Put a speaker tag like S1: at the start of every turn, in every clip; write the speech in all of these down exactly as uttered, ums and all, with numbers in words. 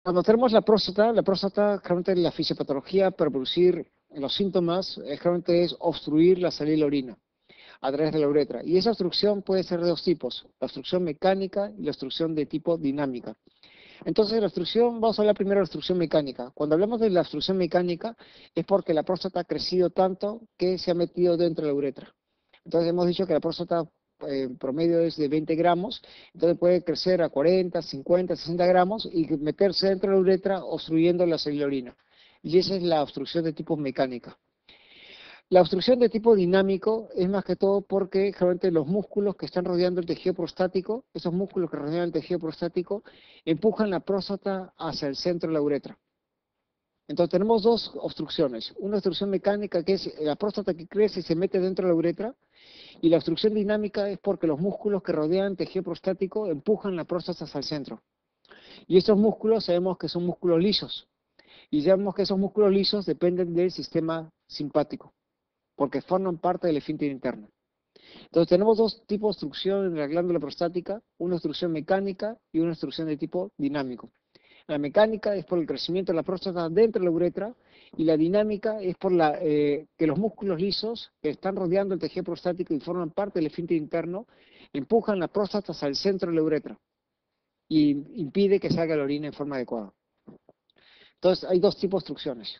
S1: Cuando tenemos la próstata, la próstata, generalmente la fisiopatología para producir los síntomas, eh, generalmente es obstruir la salida de la orina a través de la uretra. Y esa obstrucción puede ser de dos tipos, la obstrucción mecánica y la obstrucción de tipo dinámica. Entonces, la obstrucción, vamos a hablar primero de la obstrucción mecánica. Cuando hablamos de la obstrucción mecánica, es porque la próstata ha crecido tanto que se ha metido dentro de la uretra. Entonces, hemos dicho que la próstata eh, en promedio es de veinte gramos, entonces puede crecer a cuarenta, cincuenta, sesenta gramos y meterse dentro de la uretra obstruyendo la salida de orina. Y esa es la obstrucción de tipo mecánica. La obstrucción de tipo dinámico es más que todo porque generalmente los músculos que están rodeando el tejido prostático, esos músculos que rodean el tejido prostático, empujan la próstata hacia el centro de la uretra. Entonces tenemos dos obstrucciones. Una obstrucción mecánica que es la próstata que crece y se mete dentro de la uretra, y la obstrucción dinámica es porque los músculos que rodean el tejido prostático empujan la próstata hacia el centro. Y estos músculos sabemos que son músculos lisos. Y sabemos que esos músculos lisos dependen del sistema simpático, porque forman parte del esfínter interno. Entonces tenemos dos tipos de obstrucción en la glándula prostática, una obstrucción mecánica y una obstrucción de tipo dinámico. La mecánica es por el crecimiento de la próstata dentro de la uretra y la dinámica es por la, eh, que los músculos lisos que están rodeando el tejido prostático y forman parte del esfínter interno empujan la próstata hacia el centro de la uretra y impide que salga la orina en forma adecuada. Entonces hay dos tipos de obstrucciones.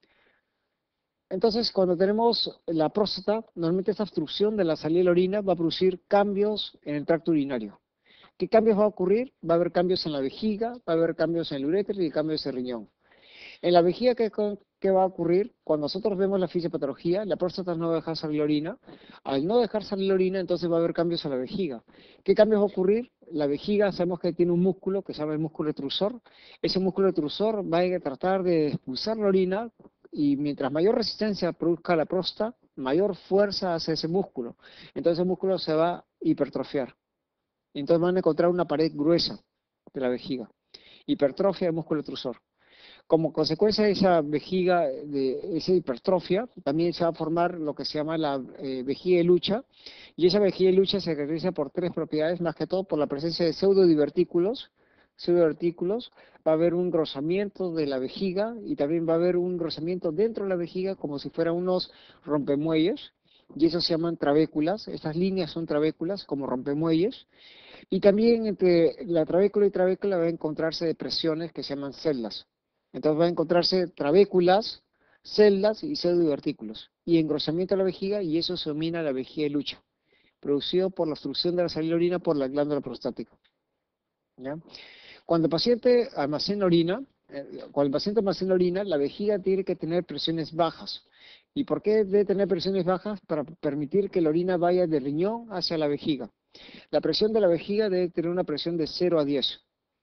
S1: Entonces, cuando tenemos la próstata, normalmente esta obstrucción de la salida de la orina va a producir cambios en el tracto urinario. ¿Qué cambios va a ocurrir? Va a haber cambios en la vejiga, va a haber cambios en el uréter y cambios en el riñón. En la vejiga, ¿qué, ¿qué va a ocurrir? Cuando nosotros vemos la fisiopatología, la próstata no va a dejar salir la orina. Al no dejar salir la orina, entonces va a haber cambios en la vejiga. ¿Qué cambios va a ocurrir? La vejiga, sabemos que tiene un músculo que se llama el músculo etrusor. Ese músculo etrusor va a tratar de expulsar la orina y mientras mayor resistencia produzca la próstata, mayor fuerza hace ese músculo. Entonces el músculo se va a hipertrofiar. Entonces van a encontrar una pared gruesa de la vejiga. Hipertrofia del músculo etrusor. Como consecuencia de esa vejiga, de esa hipertrofia, también se va a formar lo que se llama la eh, vejiga de lucha, y esa vejiga de lucha se caracteriza por tres propiedades, más que todo por la presencia de pseudodivertículos, pseudodivertículos, va a haber un engrosamiento de la vejiga, y también va a haber un engrosamiento dentro de la vejiga, como si fueran unos rompemuelles, y eso se llaman trabéculas, estas líneas son trabéculas, como rompemuelles, y también entre la trabécula y trabécula va a encontrarse depresiones que se llaman celdas. Entonces va a encontrarse trabéculas, celdas y pseudodivertículos. Y engrosamiento de la vejiga, y eso se domina la vejiga de lucha, producido por la obstrucción de la salida de orina por la glándula prostática. ¿Ya? Cuando el paciente almacena orina, eh, cuando el paciente almacena orina, la vejiga tiene que tener presiones bajas. ¿Y por qué debe tener presiones bajas? Para permitir que la orina vaya del riñón hacia la vejiga. La presión de la vejiga debe tener una presión de cero a diez.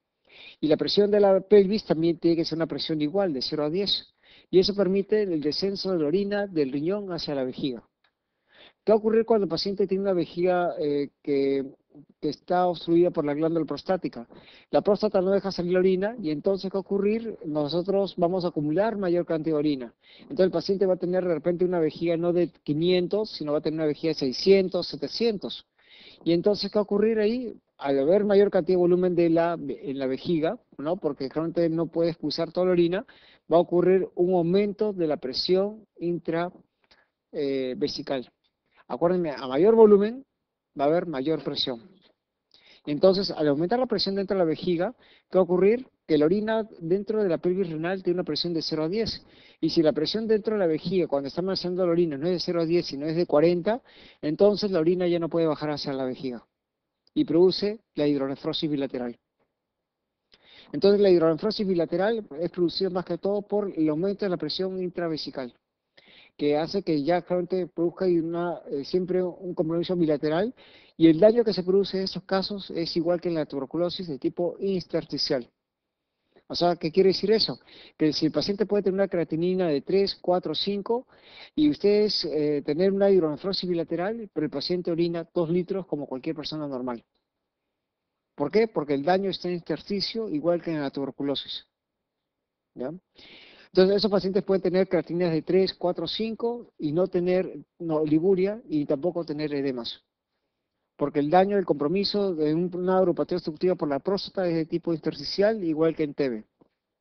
S1: Y la presión de la pelvis también tiene que ser una presión igual, de cero a diez. Y eso permite el descenso de la orina del riñón hacia la vejiga. ¿Qué va a ocurrir cuando el paciente tiene una vejiga eh, que, que está obstruida por la glándula prostática? La próstata no deja salir la orina y entonces ¿qué va a ocurrir? Nosotros vamos a acumular mayor cantidad de orina. Entonces el paciente va a tener de repente una vejiga no de quinientos, sino va a tener una vejiga de seiscientos, setecientos. Y entonces, ¿qué va a ocurrir ahí? Al haber mayor cantidad de volumen de la, en la vejiga, ¿no? Porque realmente no puede expulsar toda la orina, va a ocurrir un aumento de la presión intravesical. Eh, Acuérdense, a mayor volumen va a haber mayor presión. Entonces, al aumentar la presión dentro de la vejiga, ¿qué va a ocurrir? Que la orina dentro de la pelvis renal tiene una presión de cero a diez. Y si la presión dentro de la vejiga, cuando está almacenando la orina, no es de cero a diez, sino es de cuarenta, entonces la orina ya no puede bajar hacia la vejiga. Y produce la hidronefrosis bilateral. Entonces, la hidronefrosis bilateral es producida más que todo por el aumento de la presión intravesical, que hace que ya realmente produzca una, eh, siempre un compromiso bilateral, y el daño que se produce en estos casos es igual que en la tuberculosis de tipo intersticial. O sea, ¿qué quiere decir eso? Que si el paciente puede tener una creatinina de tres, cuatro, cinco, y ustedes eh, tener una hidronefrosis bilateral, pero el paciente orina dos litros como cualquier persona normal. ¿Por qué? Porque el daño está en intersticio igual que en la tuberculosis. ¿Ya? Entonces, esos pacientes pueden tener creatininas de tres, cuatro, cinco y no tener no, oliguria y tampoco tener edemas. Porque el daño, el compromiso de una neuropatía obstructiva por la próstata es de tipo intersticial, igual que en T B.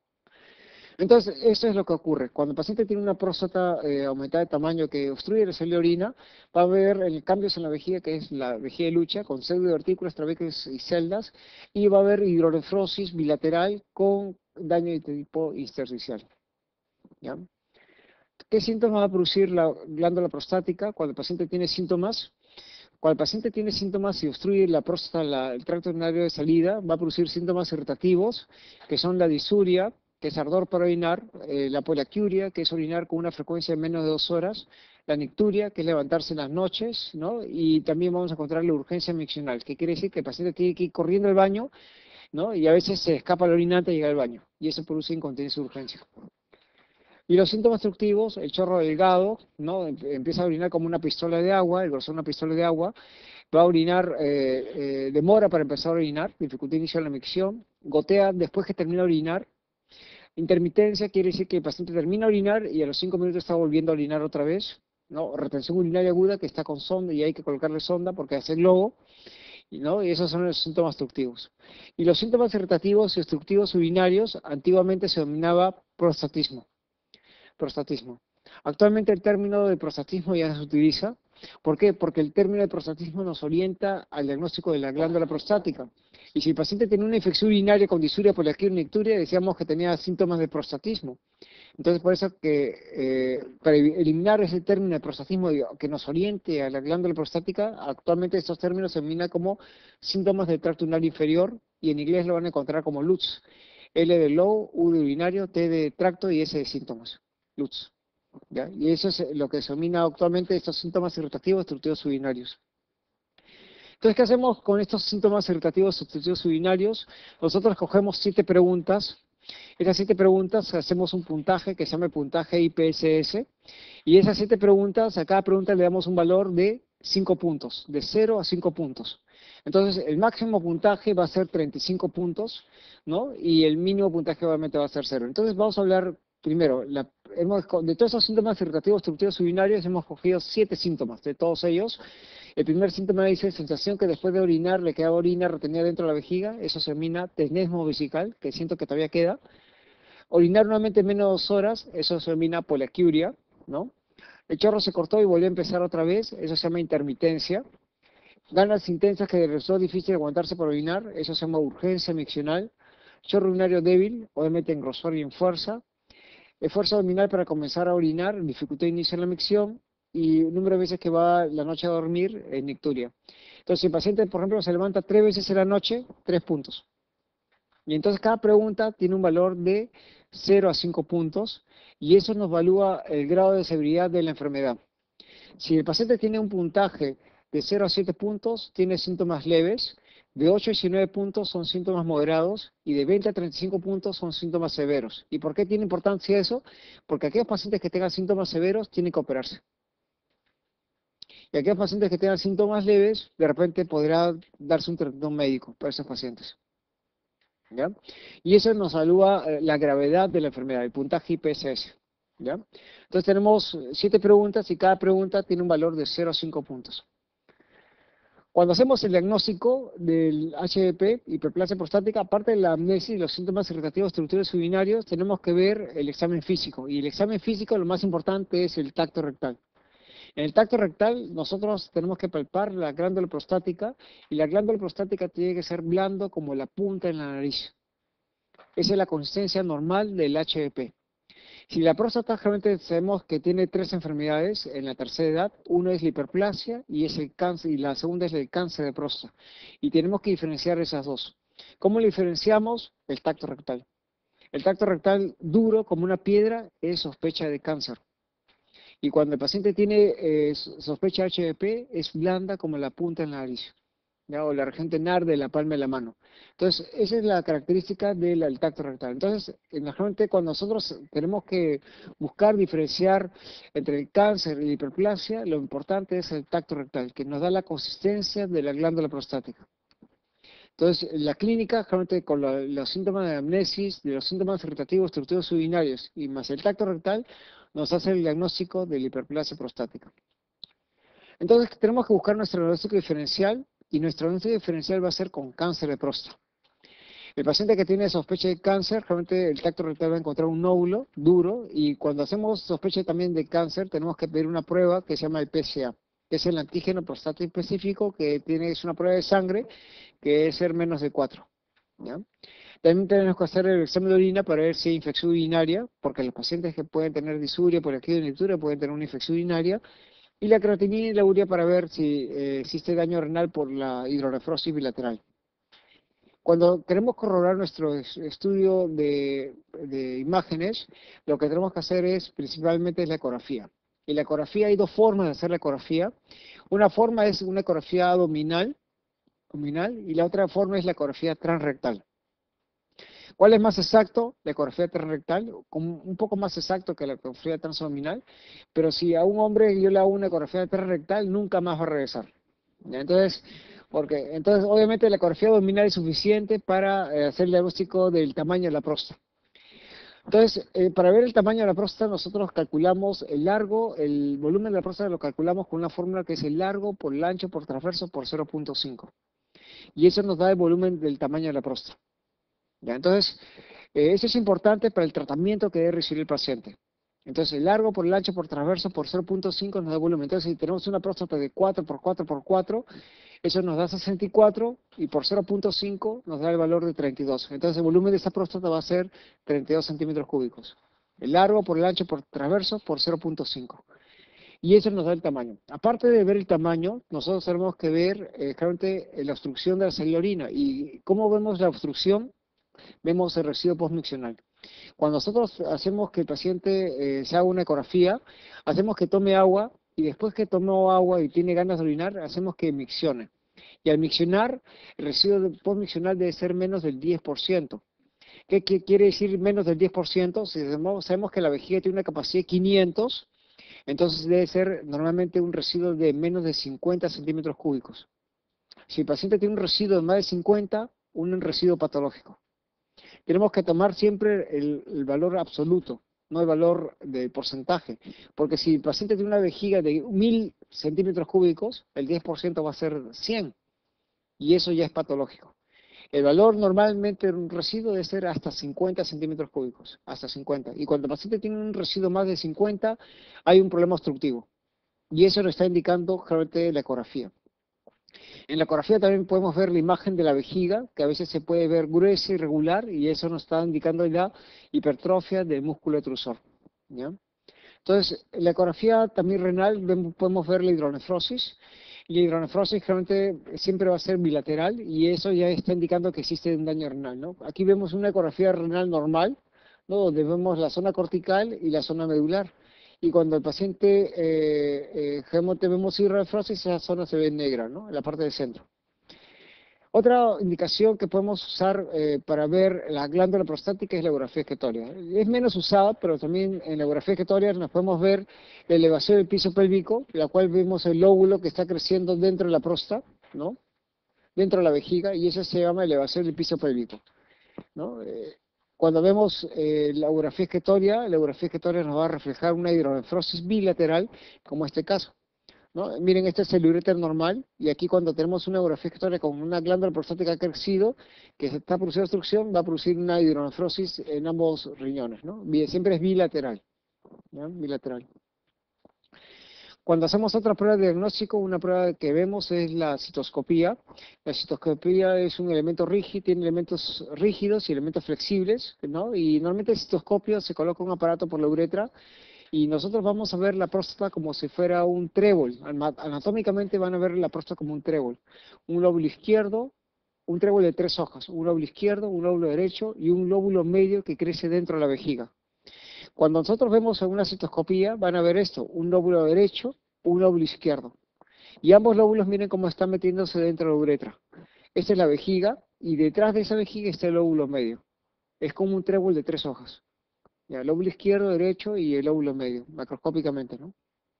S1: Entonces, eso es lo que ocurre. Cuando el paciente tiene una próstata eh, aumentada de tamaño que obstruye la salida de orina, va a haber el cambios en la vejiga, que es la vejiga de lucha, con pseudoartículas, trabéculos y celdas, y va a haber hidronefrosis bilateral con daño de tipo intersticial. ¿Ya? ¿Qué síntomas va a producir la glándula prostática cuando el paciente tiene síntomas? Cuando el paciente tiene síntomas y obstruye la próstata, la- el tracto urinario de salida, va a producir síntomas irritativos, que son la disuria, que es ardor para orinar, eh, la poliacuria, que es orinar con una frecuencia de menos de dos horas, la nicturia, que es levantarse en las noches, ¿no? Y también vamos a encontrar la urgencia miccional, que quiere decir que el paciente tiene que ir corriendo al baño, ¿no? Y a veces se escapa la orina antes de llegar al baño, y eso produce incontinencia de urgencia. Y los síntomas obstructivos, el chorro delgado, ¿no? Em- Empieza a orinar como una pistola de agua, el grosor de una pistola de agua, va a orinar, eh, eh, demora para empezar a orinar, dificultad inicial en la micción, gotea después que termina de orinar. Intermitencia quiere decir que el paciente termina de orinar y a los cinco minutos está volviendo a orinar otra vez, ¿no? Retención urinaria aguda que está con sonda y hay que colocarle sonda porque hace globo, ¿no? Y esos son los síntomas obstructivos. Y los síntomas irritativos y obstructivos urinarios antiguamente se denominaba prostatismo. Prostatismo. Actualmente el término de prostatismo ya no se utiliza. ¿Por qué? Porque el término de prostatismo nos orienta al diagnóstico de la glándula prostática. Y si el paciente tiene una infección urinaria con disuria, poliaquia, nicturia, decíamos que tenía síntomas de prostatismo. Entonces, por eso que eh, para eliminar ese término de prostatismo que nos oriente a la glándula prostática, actualmente estos términos se denominan como síntomas del tracto urinario inferior y en inglés lo van a encontrar como L U T S. L de low, U de urinario, T de tracto y S de síntomas. L U T S. ¿Ya? Y eso es lo que se denomina actualmente estos síntomas irritativos obstructivos urinarios. Entonces, ¿qué hacemos con estos síntomas irritativos obstructivos urinarios? Nosotros cogemos siete preguntas. Esas siete preguntas hacemos un puntaje que se llama el puntaje I P S S. Y esas siete preguntas, a cada pregunta le damos un valor de cinco puntos, de cero a cinco puntos. Entonces, el máximo puntaje va a ser treinta y cinco puntos, ¿no? Y el mínimo puntaje obviamente va a ser cero. Entonces, vamos a hablar primero, la, hemos, de todos esos síntomas irritativos obstructivos urinarios, hemos cogido siete síntomas, de todos ellos. El primer síntoma dice sensación que después de orinar le queda orina retenida dentro de la vejiga, eso se denomina tenesmo vesical, que siento que todavía queda. Orinar nuevamente menos de dos horas, eso se denomina poliacuria, ¿no? El chorro se cortó y volvió a empezar otra vez, eso se llama intermitencia. Ganas intensas que resultó difícil aguantarse por orinar, eso se llama urgencia miccional. Chorro urinario débil, obviamente en grosor y en fuerza. Esfuerzo abdominal para comenzar a orinar, dificultad de inicio en la micción y el número de veces que va la noche a dormir en nicturia. Entonces, si el paciente, por ejemplo, se levanta tres veces en la noche, tres puntos. Y entonces cada pregunta tiene un valor de cero a cinco puntos y eso nos evalúa el grado de severidad de la enfermedad. Si el paciente tiene un puntaje de cero a siete puntos, tiene síntomas leves, de ocho a diecinueve puntos son síntomas moderados y de veinte a treinta y cinco puntos son síntomas severos. ¿Y por qué tiene importancia eso? Porque aquellos pacientes que tengan síntomas severos tienen que operarse. Y aquellos pacientes que tengan síntomas leves, de repente podrá darse un tratamiento médico para esos pacientes. ¿Ya? Y eso nos evalúa eh, la gravedad de la enfermedad, el puntaje I P S S. ¿Ya? Entonces tenemos siete preguntas y cada pregunta tiene un valor de cero a cinco puntos. Cuando hacemos el diagnóstico del H D P, hiperplasia prostática, aparte de la amnesia y los síntomas irritativos obstructivos urinarios, tenemos que ver el examen físico. Y el examen físico, lo más importante es el tacto rectal. En el tacto rectal, nosotros tenemos que palpar la glándula prostática y la glándula prostática tiene que ser blando como la punta en la nariz. Esa es la consistencia normal del H D P. Si la próstata, realmente sabemos que tiene tres enfermedades en la tercera edad. Uno es la hiperplasia y, es el cáncer, y la segunda es el cáncer de próstata. Y tenemos que diferenciar esas dos. ¿Cómo le diferenciamos? El tacto rectal. El tacto rectal duro como una piedra es sospecha de cáncer. Y cuando el paciente tiene eh, sospecha de H D P, es blanda como la punta en la nariz, ¿ya? O la región tenar de la palma de la mano. Entonces, esa es la característica del del tacto rectal. Entonces, generalmente cuando nosotros tenemos que buscar diferenciar entre el cáncer y la hiperplasia, lo importante es el tacto rectal, que nos da la consistencia de la glándula prostática. Entonces, la clínica, generalmente con la, los síntomas de amnesis, de los síntomas irritativos obstructivos urinarios y más el tacto rectal, nos hace el diagnóstico de la hiperplasia prostática. Entonces, tenemos que buscar nuestro diagnóstico diferencial y nuestro diagnóstico diferencial va a ser con cáncer de próstata. El paciente que tiene sospecha de cáncer, realmente el tacto rectal va a encontrar un nódulo duro, y cuando hacemos sospecha también de cáncer, tenemos que pedir una prueba que se llama el P S A, que es el antígeno prostático específico, que tiene, es una prueba de sangre que es ser menos de cuatro. ¿Ya? También tenemos que hacer el examen de orina para ver si hay infección urinaria, porque los pacientes que pueden tener disuria por aquí de lectura pueden tener una infección urinaria, y la creatinina y la urea para ver si eh, existe daño renal por la hidronefrosis bilateral. Cuando queremos corroborar nuestro estudio de, de imágenes, lo que tenemos que hacer es principalmente es la ecografía. Y la ecografía, hay dos formas de hacer la ecografía. Una forma es una ecografía abdominal, abdominal y la otra forma es la ecografía transrectal. ¿Cuál es más exacto? La ecografía transrectal, un poco más exacto que la ecografía transabdominal, pero si a un hombre yo le hago una ecografía transrectal, nunca más va a regresar. ¿Ya? Entonces, porque, entonces, obviamente la ecografía abdominal es suficiente para eh, hacer el diagnóstico del tamaño de la próstata. Entonces, eh, para ver el tamaño de la próstata, nosotros calculamos el largo, el volumen de la próstata lo calculamos con una fórmula que es el largo por el ancho por transverso por cero punto cinco. Y eso nos da el volumen del tamaño de la próstata. ¿Ya? Entonces, eh, eso es importante para el tratamiento que debe recibir el paciente. Entonces, el largo por el ancho por transverso por cero punto cinco nos da volumen. Entonces, si tenemos una próstata de cuatro por cuatro por cuatro, eso nos da sesenta y cuatro, y por cero punto cinco nos da el valor de treinta y dos. Entonces, el volumen de esta próstata va a ser treinta y dos centímetros cúbicos. El largo por el ancho por transverso por cero punto cinco. Y eso nos da el tamaño. Aparte de ver el tamaño, nosotros tenemos que ver eh, claramente la obstrucción de la salida de orina. ¿Y cómo vemos la obstrucción? Vemos el residuo postmiccional. Cuando nosotros hacemos que el paciente eh, se haga una ecografía, hacemos que tome agua, y después que tomó agua y tiene ganas de orinar, hacemos que miccione. Y al miccionar, el residuo postmiccional debe ser menos del diez por ciento. ¿Qué, qué quiere decir menos del diez por ciento? Si sabemos, sabemos que la vejiga tiene una capacidad de quinientos, entonces debe ser normalmente un residuo de menos de cincuenta centímetros cúbicos. Si el paciente tiene un residuo de más de cincuenta, un residuo patológico. Tenemos que tomar siempre el, el valor absoluto, no el valor de porcentaje, porque si el paciente tiene una vejiga de mil centímetros cúbicos, el diez por ciento va a ser cien, y eso ya es patológico. El valor normalmente de un residuo debe ser hasta cincuenta centímetros cúbicos, hasta cincuenta, y cuando el paciente tiene un residuo más de cincuenta, hay un problema obstructivo, y eso lo está indicando claramente la ecografía. En la ecografía también podemos ver la imagen de la vejiga, que a veces se puede ver gruesa, irregular, y eso nos está indicando la hipertrofia del músculo etrusor. ¿Ya? Entonces, en la ecografía también renal podemos ver la hidronefrosis, y la hidronefrosis generalmente siempre va a ser bilateral, y eso ya está indicando que existe un daño renal, ¿no? Aquí vemos una ecografía renal normal, ¿no? Donde vemos la zona cortical y la zona medular. Y cuando el paciente eh, eh, vemos hidronefrosis, esa zona se ve negra, ¿no? En la parte del centro. Otra indicación que podemos usar eh, para ver la glándula prostática es la ecografía excretoria. Es menos usada, pero también en la ecografía excretoria nos podemos ver la elevación del piso pélvico, en la cual vemos el lóbulo que está creciendo dentro de la próstata, ¿no? Dentro de la vejiga, y eso se llama elevación del piso pélvico, ¿no? Eh, Cuando vemos eh, la ecografía excretoria, la ecografía excretoria nos va a reflejar una hidronefrosis bilateral, como este caso, ¿no? Miren, este es el uréter normal, y aquí cuando tenemos una ecografía excretoria con una glándula prostática que ha crecido, que está produciendo obstrucción, va a producir una hidronefrosis en ambos riñones, ¿no? Siempre es bilateral, ¿ya? Bilateral. Cuando hacemos otra prueba de diagnóstico, una prueba que vemos es la citoscopía. La citoscopía es un elemento rígido, tiene elementos rígidos y elementos flexibles, ¿no? Y normalmente el citoscopio se coloca un aparato por la uretra, y nosotros vamos a ver la próstata como si fuera un trébol. Anatómicamente van a ver la próstata como un trébol. Un lóbulo izquierdo, un trébol de tres hojas, un lóbulo izquierdo, un lóbulo derecho y un lóbulo medio que crece dentro de la vejiga. Cuando nosotros vemos en una citoscopía, van a ver esto, un lóbulo derecho, un lóbulo izquierdo. Y ambos lóbulos, miren cómo están metiéndose dentro de la uretra. Esta es la vejiga, y detrás de esa vejiga está el lóbulo medio. Es como un trébol de tres hojas. Ya, el lóbulo izquierdo, derecho y el lóbulo medio, macroscópicamente, ¿no?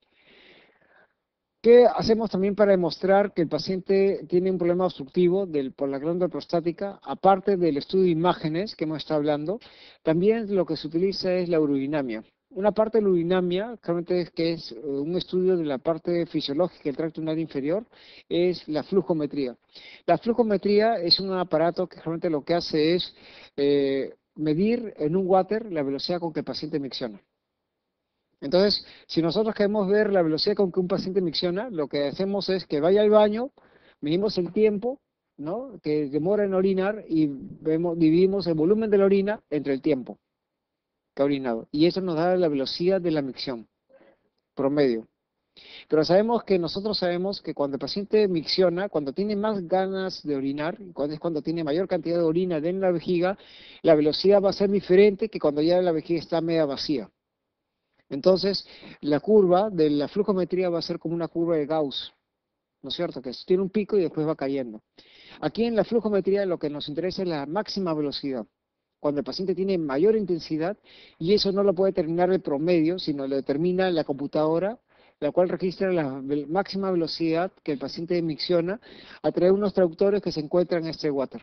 S1: ¿Qué hacemos también para demostrar que el paciente tiene un problema obstructivo del, por la glándula prostática? Aparte del estudio de imágenes que hemos estado hablando, también lo que se utiliza es la urodinamia. Una parte de la urinamia, realmente es que es eh, un estudio de la parte fisiológica del tracto urinario inferior, es la flujometría. La flujometría es un aparato que realmente lo que hace es eh, medir en un water la velocidad con que el paciente micciona. Entonces, si nosotros queremos ver la velocidad con que un paciente micciona, lo que hacemos es que vaya al baño, medimos el tiempo, ¿no?, que demora en orinar y vemos, dividimos el volumen de la orina entre el tiempo que ha orinado. Y eso nos da la velocidad de la micción promedio. Pero sabemos que nosotros sabemos que cuando el paciente micciona, cuando tiene más ganas de orinar, cuando es cuando tiene mayor cantidad de orina en la vejiga, la velocidad va a ser diferente que cuando ya la vejiga está media vacía. Entonces, la curva de la flujometría va a ser como una curva de Gauss, ¿no es cierto? Que tiene un pico y después va cayendo. Aquí en la flujometría lo que nos interesa es la máxima velocidad, cuando el paciente tiene mayor intensidad, y eso no lo puede determinar el promedio, sino lo determina la computadora, la cual registra la máxima velocidad que el paciente micciona a través de unos traductores que se encuentran en este water.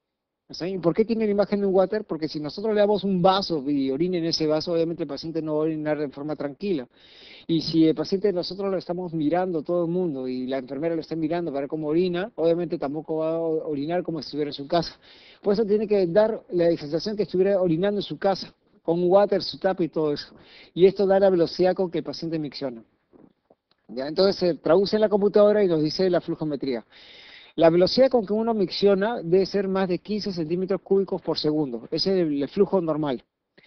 S1: ¿Sí? ¿Por qué tiene la imagen de un water? Porque si nosotros le damos un vaso y orina en ese vaso, obviamente el paciente no va a orinar de forma tranquila. Y si el paciente nosotros lo estamos mirando todo el mundo y la enfermera lo está mirando para ver cómo orina, obviamente tampoco va a orinar como si estuviera en su casa. Por eso tiene que dar la sensación que estuviera orinando en su casa, con un water, su tapa y todo eso. Y esto da la velocidad con que el paciente micciona. ¿Ya? Entonces se traduce en la computadora y nos dice la flujometría. La velocidad con que uno micciona debe ser más de quince centímetros cúbicos por segundo. Ese es el flujo normal.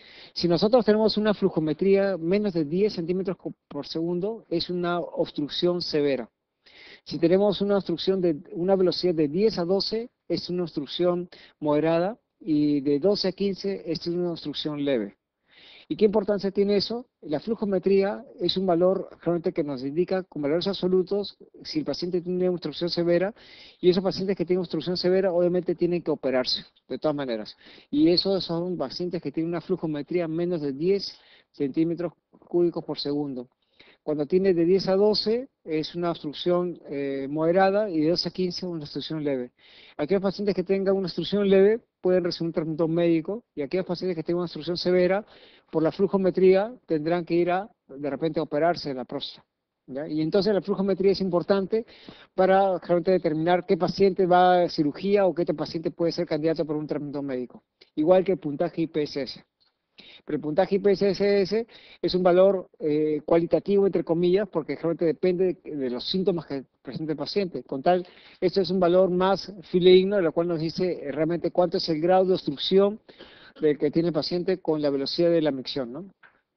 S1: Si nosotros tenemos una flujometría menos de diez centímetros por segundo, es una obstrucción severa. Si tenemos una obstrucción de una velocidad de diez a doce, es una obstrucción moderada, y de doce a quince es una obstrucción leve. ¿Y qué importancia tiene eso? La flujometría es un valor realmente que nos indica con valores absolutos si el paciente tiene obstrucción severa, y esos pacientes que tienen obstrucción severa obviamente tienen que operarse, de todas maneras. Y esos son pacientes que tienen una flujometría menos de diez centímetros cúbicos por segundo. Cuando tiene de diez a doce es una obstrucción eh, moderada, y de doce a quince una obstrucción leve. Aquellos pacientes que tengan una obstrucción leve pueden recibir un tratamiento médico, y aquellos pacientes que tengan una obstrucción severa, por la flujometría tendrán que ir a, de repente, a operarse de la próstata. ¿Ya? Y entonces la flujometría es importante para realmente determinar qué paciente va a cirugía o qué paciente puede ser candidato para un tratamiento médico. Igual que el puntaje I P S S. Pero el puntaje I P S S es un valor eh, cualitativo, entre comillas, porque realmente depende de, de los síntomas que presenta el paciente. Con tal, esto es un valor más fidedigno, lo cual nos dice eh, realmente cuánto es el grado de obstrucción del que tiene el paciente con la velocidad de la micción, ¿no?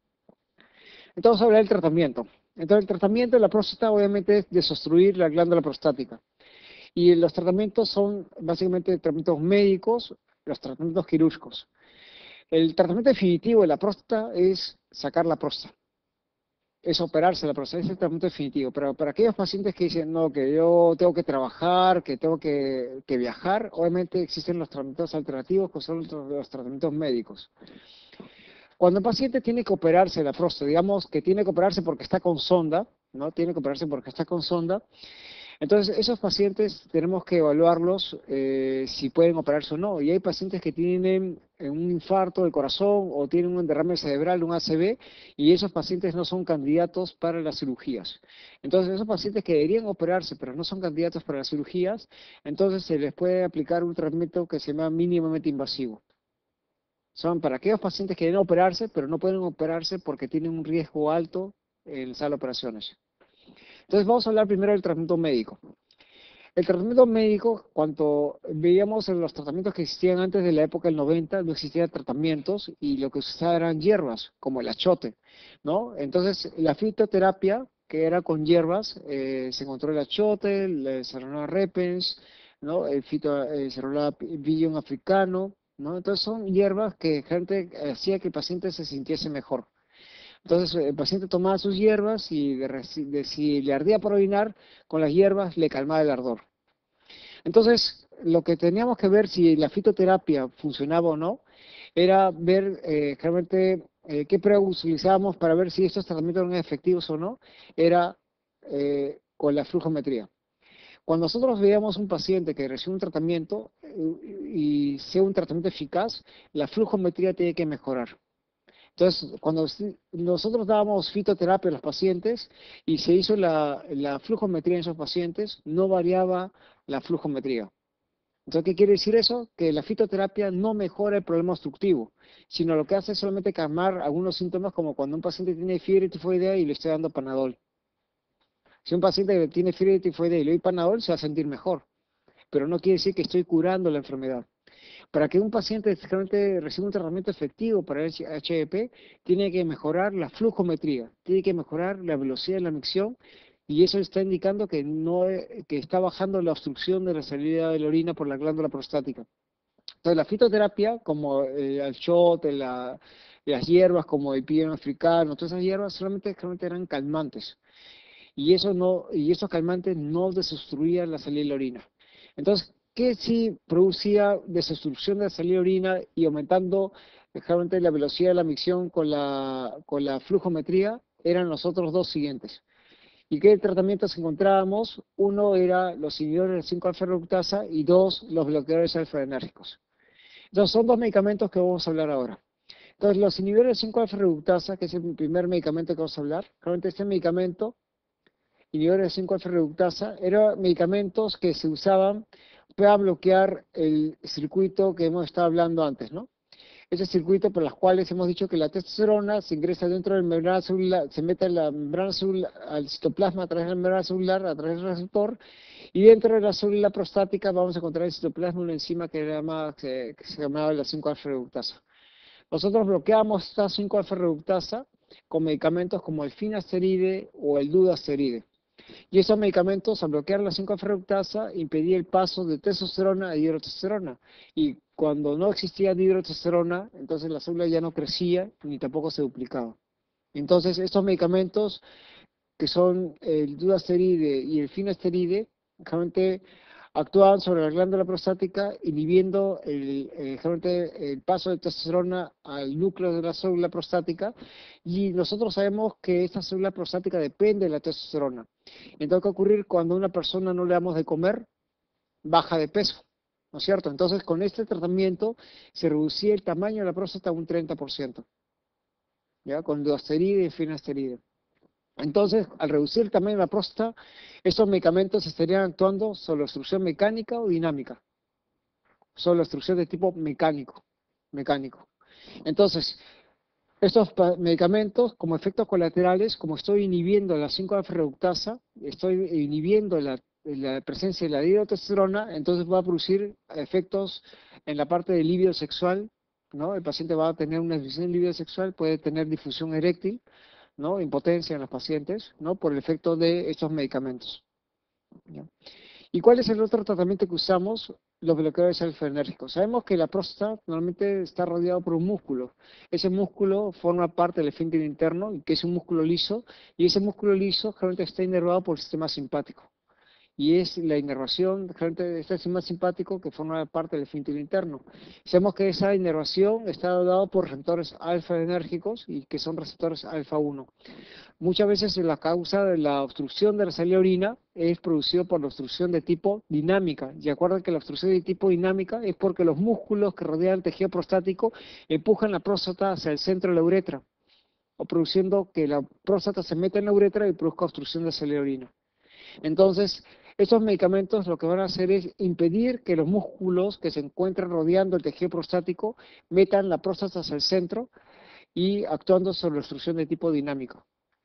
S1: Entonces vamos a hablar del tratamiento. Entonces el tratamiento de la próstata obviamente es desobstruir la glándula prostática. Y los tratamientos son básicamente tratamientos médicos, los tratamientos quirúrgicos. El tratamiento definitivo de la próstata es sacar la próstata, es operarse la próstata, es el tratamiento definitivo. Pero para aquellos pacientes que dicen, no, que yo tengo que trabajar, que tengo que, que viajar, obviamente existen los tratamientos alternativos, que son los, los tratamientos médicos. Cuando el paciente tiene que operarse la próstata, digamos que tiene que operarse porque está con sonda, ¿no? Tiene que operarse porque está con sonda. Entonces, esos pacientes tenemos que evaluarlos eh, si pueden operarse o no. Y hay pacientes que tienen un infarto del corazón o tienen un derrame cerebral, un A C V, y esos pacientes no son candidatos para las cirugías. Entonces, esos pacientes que deberían operarse pero no son candidatos para las cirugías, entonces se les puede aplicar un tratamiento que se llama mínimamente invasivo. Son para aquellos pacientes que deben operarse pero no pueden operarse porque tienen un riesgo alto en sala de operaciones. Entonces vamos a hablar primero del tratamiento médico. El tratamiento médico, cuando veíamos en los tratamientos que existían antes de la época del noventa, no existían tratamientos y lo que se usaba eran hierbas, como el achote, ¿no? Entonces la fitoterapia, que era con hierbas, eh, se encontró el achote, el Serranola repens, ¿no? El fito, el Serranola Villium africano, ¿no? Entonces son hierbas que gente hacía que el paciente se sintiese mejor. Entonces el paciente tomaba sus hierbas y de, de, si le ardía por orinar, con las hierbas le calmaba el ardor. Entonces, lo que teníamos que ver si la fitoterapia funcionaba o no, era ver eh, realmente eh, qué pruebas utilizábamos para ver si estos tratamientos eran efectivos o no, era eh, con la flujometría. Cuando nosotros veíamos un paciente que recibe un tratamiento eh, y sea un tratamiento eficaz, la flujometría tiene que mejorar. Entonces, cuando nosotros dábamos fitoterapia a los pacientes y se hizo la, la flujometría en esos pacientes, no variaba la flujometría. Entonces, ¿qué quiere decir eso? Que la fitoterapia no mejora el problema obstructivo, sino lo que hace es solamente calmar algunos síntomas, como cuando un paciente tiene fiebre tifoidea y le estoy dando Panadol. Si un paciente tiene fiebre tifoidea y le doy Panadol, se va a sentir mejor, pero no quiere decir que estoy curando la enfermedad. Para que un paciente realmente reciba un tratamiento efectivo para el H I V, tiene que mejorar la flujometría, tiene que mejorar la velocidad de la micción, y eso está indicando que, no, que está bajando la obstrucción de la salida de la orina por la glándula prostática. Entonces, la fitoterapia, como eh, el shot, la, las hierbas como el pino africano, todas esas hierbas solamente, solamente eran calmantes. Y, eso no, y esos calmantes no desobstruían la salida de la orina. Entonces, ¿qué sí producía desobstrucción de la salida de orina y aumentando realmente la velocidad de la micción con la, con la flujometría? Eran los otros dos siguientes. ¿Y qué tratamientos encontrábamos? Uno era los inhibidores de cinco alfa reductasa y dos, los bloqueadores alfa-enérgicos. Entonces, son dos medicamentos que vamos a hablar ahora. Entonces, los inhibidores de cinco alfa reductasa, que es el primer medicamento que vamos a hablar, realmente este medicamento, inhibidores de cinco alfa reductasa, eran medicamentos que se usaban para bloquear el circuito que hemos estado hablando antes, ¿no? Ese circuito por los cuales hemos dicho que la testosterona se ingresa dentro de la membrana celular, se mete en la membrana celular, al citoplasma a través de la membrana celular, a través del receptor, y dentro de la célula prostática vamos a encontrar el citoplasma, una enzima que, llama, que, que se llamaba la cinco alfa reductasa. Nosotros bloqueamos esta cinco alfa reductasa con medicamentos como el finasteride o el dudasteride. Y esos medicamentos, al bloquear la cinco alfa reductasa, impedía el paso de testosterona a dihidrotestosterona. Y cuando no existía dihidrotestosterona, entonces la célula ya no crecía ni tampoco se duplicaba. Entonces, estos medicamentos, que son el dudasteride y el finasteride, realmente actúan sobre la glándula prostática, inhibiendo el, el, el paso de testosterona al núcleo de la célula prostática, y nosotros sabemos que esta célula prostática depende de la testosterona. Entonces, ¿qué va a ocurrir cuando a una persona no le damos de comer? Baja de peso, ¿no es cierto? Entonces, con este tratamiento se reducía el tamaño de la próstata un treinta por ciento, ¿ya? Con dudasteride y finasteride. Entonces, al reducir el tamaño de la próstata, estos medicamentos estarían actuando sobre la obstrucción mecánica o dinámica, sobre la obstrucción de tipo mecánico. mecánico. Entonces, estos medicamentos, como efectos colaterales, como estoy inhibiendo la cinco alfa reductasa, estoy inhibiendo la, la presencia de la dihidrotestosterona, entonces va a producir efectos en la parte del libido sexual, ¿no? El paciente va a tener una disminución del libido sexual, puede tener difusión eréctil, ¿no? Impotencia en los pacientes, ¿no? Por el efecto de estos medicamentos, ¿ya? ¿Y cuál es el otro tratamiento que usamos? Los bloqueadores alfa-enérgicos. Sabemos que la próstata normalmente está rodeada por un músculo. Ese músculo forma parte del esfínter interno, que es un músculo liso, y ese músculo liso generalmente está inervado por el sistema simpático. Y es la inervación de este sistema simpático que forma parte del esfínter interno. Sabemos que esa inervación está dada por receptores alfa-enérgicos y que son receptores alfa uno. Muchas veces la causa de la obstrucción de la salida de orina es producida por la obstrucción de tipo dinámica. Y acuerden que la obstrucción de tipo dinámica es porque los músculos que rodean el tejido prostático empujan la próstata hacia el centro de la uretra, o produciendo que la próstata se meta en la uretra y produzca obstrucción de la salida de orina. Entonces, estos medicamentos lo que van a hacer es impedir que los músculos que se encuentran rodeando el tejido prostático metan la próstata hacia el centro y actuando sobre la obstrucción de tipo dinámico.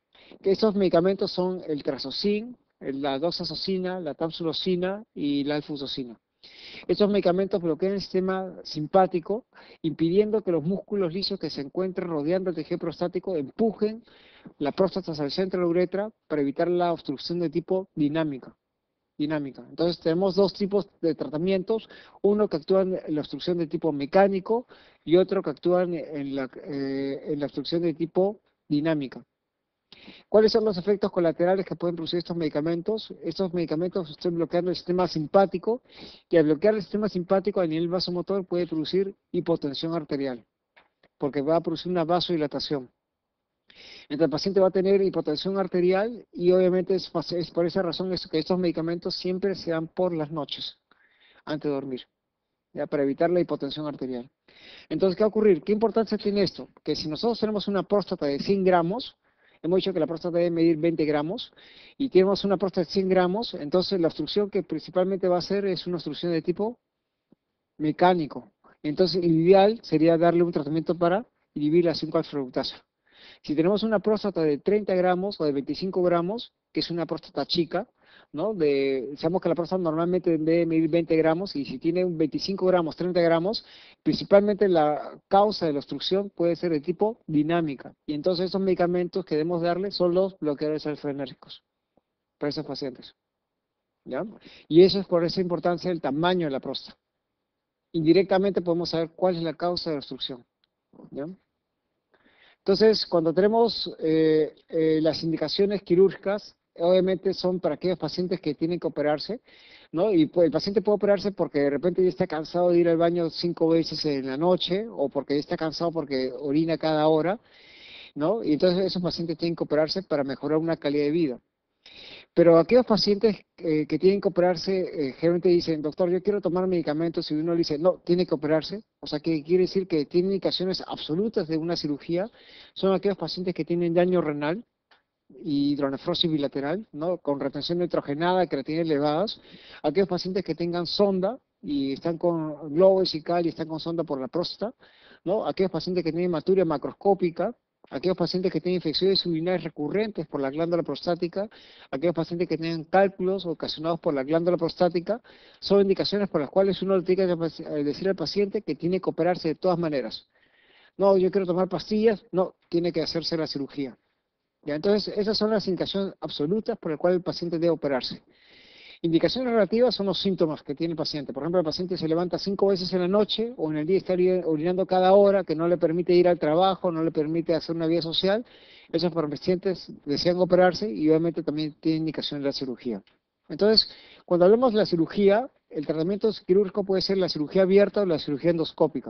S1: Estos medicamentos son el trazocin, la doxazocina, la tamsulosina y la alfuzoxina. Estos medicamentos bloquean el sistema simpático, impidiendo que los músculos lisos que se encuentran rodeando el tejido prostático empujen la próstata hacia el centro de la uretra para evitar la obstrucción de tipo dinámica. dinámica. Entonces tenemos dos tipos de tratamientos, uno que actúa en la obstrucción de tipo mecánico y otro que actúa en la, eh, en la obstrucción de tipo dinámica. ¿Cuáles son los efectos colaterales que pueden producir estos medicamentos? Estos medicamentos están bloqueando el sistema simpático, y al bloquear el sistema simpático a nivel vasomotor puede producir hipotensión arterial, porque va a producir una vasodilatación. Entonces el paciente va a tener hipotensión arterial, y obviamente es, es por esa razón es que estos medicamentos siempre se dan por las noches, antes de dormir, ¿ya? Para evitar la hipotensión arterial. Entonces, ¿qué va a ocurrir? ¿Qué importancia tiene esto? Que si nosotros tenemos una próstata de cien gramos, hemos dicho que la próstata debe medir veinte gramos, y tenemos una próstata de cien gramos, entonces la obstrucción que principalmente va a hacer es una obstrucción de tipo mecánico. Entonces, el ideal sería darle un tratamiento para inhibir la cinco alfa reductasa. Si tenemos una próstata de treinta gramos o de veinticinco gramos, que es una próstata chica, ¿no? De, sabemos que la próstata normalmente debe medir veinte gramos, y si tiene un veinticinco gramos, treinta gramos, principalmente la causa de la obstrucción puede ser de tipo dinámica. Y entonces esos medicamentos que debemos darle son los bloqueadores alfa-enérgicos para esos pacientes, ¿ya? Y eso es por esa importancia del tamaño de la próstata. Indirectamente podemos saber cuál es la causa de la obstrucción, ¿ya? Entonces, cuando tenemos eh, eh, las indicaciones quirúrgicas, obviamente son para aquellos pacientes que tienen que operarse, ¿no? Y pues, el paciente puede operarse porque de repente ya está cansado de ir al baño cinco veces en la noche, o porque ya está cansado porque orina cada hora, ¿no? Y entonces esos pacientes tienen que operarse para mejorar una calidad de vida. Pero aquellos pacientes eh, que tienen que operarse, eh, generalmente dicen, doctor, yo quiero tomar medicamentos, y uno le dice, no, tiene que operarse. O sea, que quiere decir que tiene indicaciones absolutas de una cirugía. Son aquellos pacientes que tienen daño renal y hidronefrosis bilateral, ¿no? Con retención nitrogenada, creatinina elevadas. Aquellos pacientes que tengan sonda y están con globo vesical y están con sonda por la próstata, ¿no? Aquellos pacientes que tienen hematuria macroscópica, aquellos pacientes que tienen infecciones urinarias recurrentes por la glándula prostática, aquellos pacientes que tienen cálculos ocasionados por la glándula prostática, son indicaciones por las cuales uno le tiene que decir al paciente que tiene que operarse de todas maneras. No, yo quiero tomar pastillas, no, tiene que hacerse la cirugía. ¿Ya? Entonces, esas son las indicaciones absolutas por las cuales el paciente debe operarse. Indicaciones relativas son los síntomas que tiene el paciente. Por ejemplo, el paciente se levanta cinco veces en la noche, o en el día está orinando cada hora, que no le permite ir al trabajo, no le permite hacer una vida social. Esos pacientes desean operarse, y obviamente también tiene indicación de la cirugía. Entonces, cuando hablamos de la cirugía, el tratamiento quirúrgico puede ser la cirugía abierta o la cirugía endoscópica.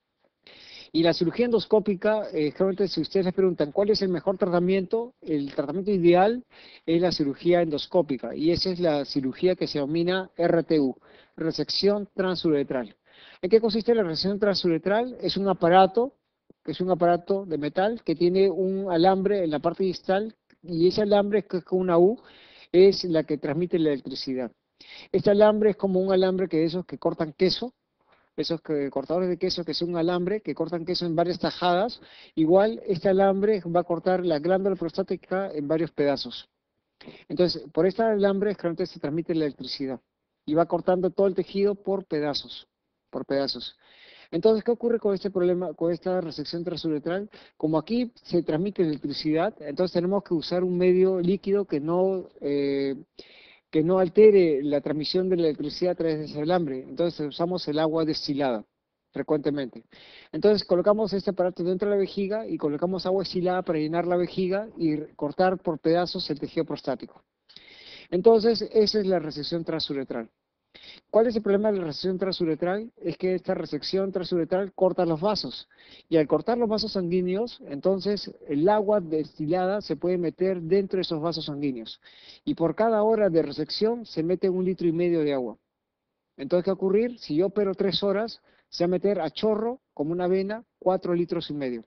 S1: Y la cirugía endoscópica, eh, generalmente, si ustedes les preguntan cuál es el mejor tratamiento, el tratamiento ideal es la cirugía endoscópica, y esa es la cirugía que se denomina R T U, resección transuretral. ¿En qué consiste la resección transuretral? Es un aparato, que es un aparato de metal que tiene un alambre en la parte distal, y ese alambre, que es con una U, es la que transmite la electricidad. Este alambre es como un alambre que esos que cortan queso, esos que, cortadores de queso, que es un alambre que cortan queso en varias tajadas. Igual este alambre va a cortar la glándula prostática en varios pedazos. Entonces, por este alambre generalmente se transmite la electricidad, y va cortando todo el tejido por pedazos, por pedazos. Entonces, ¿qué ocurre con este problema, con esta resección transuretral? Como aquí se transmite electricidad, entonces tenemos que usar un medio líquido que no... Eh, que no altere la transmisión de la electricidad a través de ese alambre. Entonces usamos el agua destilada frecuentemente. Entonces colocamos este aparato dentro de la vejiga y colocamos agua destilada para llenar la vejiga y cortar por pedazos el tejido prostático. Entonces, esa es la resección transuretral. ¿Cuál es el problema de la resección transuretral? Es que esta resección transuretral corta los vasos, y al cortar los vasos sanguíneos, entonces el agua destilada se puede meter dentro de esos vasos sanguíneos, y por cada hora de resección se mete un litro y medio de agua. Entonces, ¿qué va a ocurrir? Si yo opero tres horas, se va a meter a chorro, como una vena, cuatro litros y medio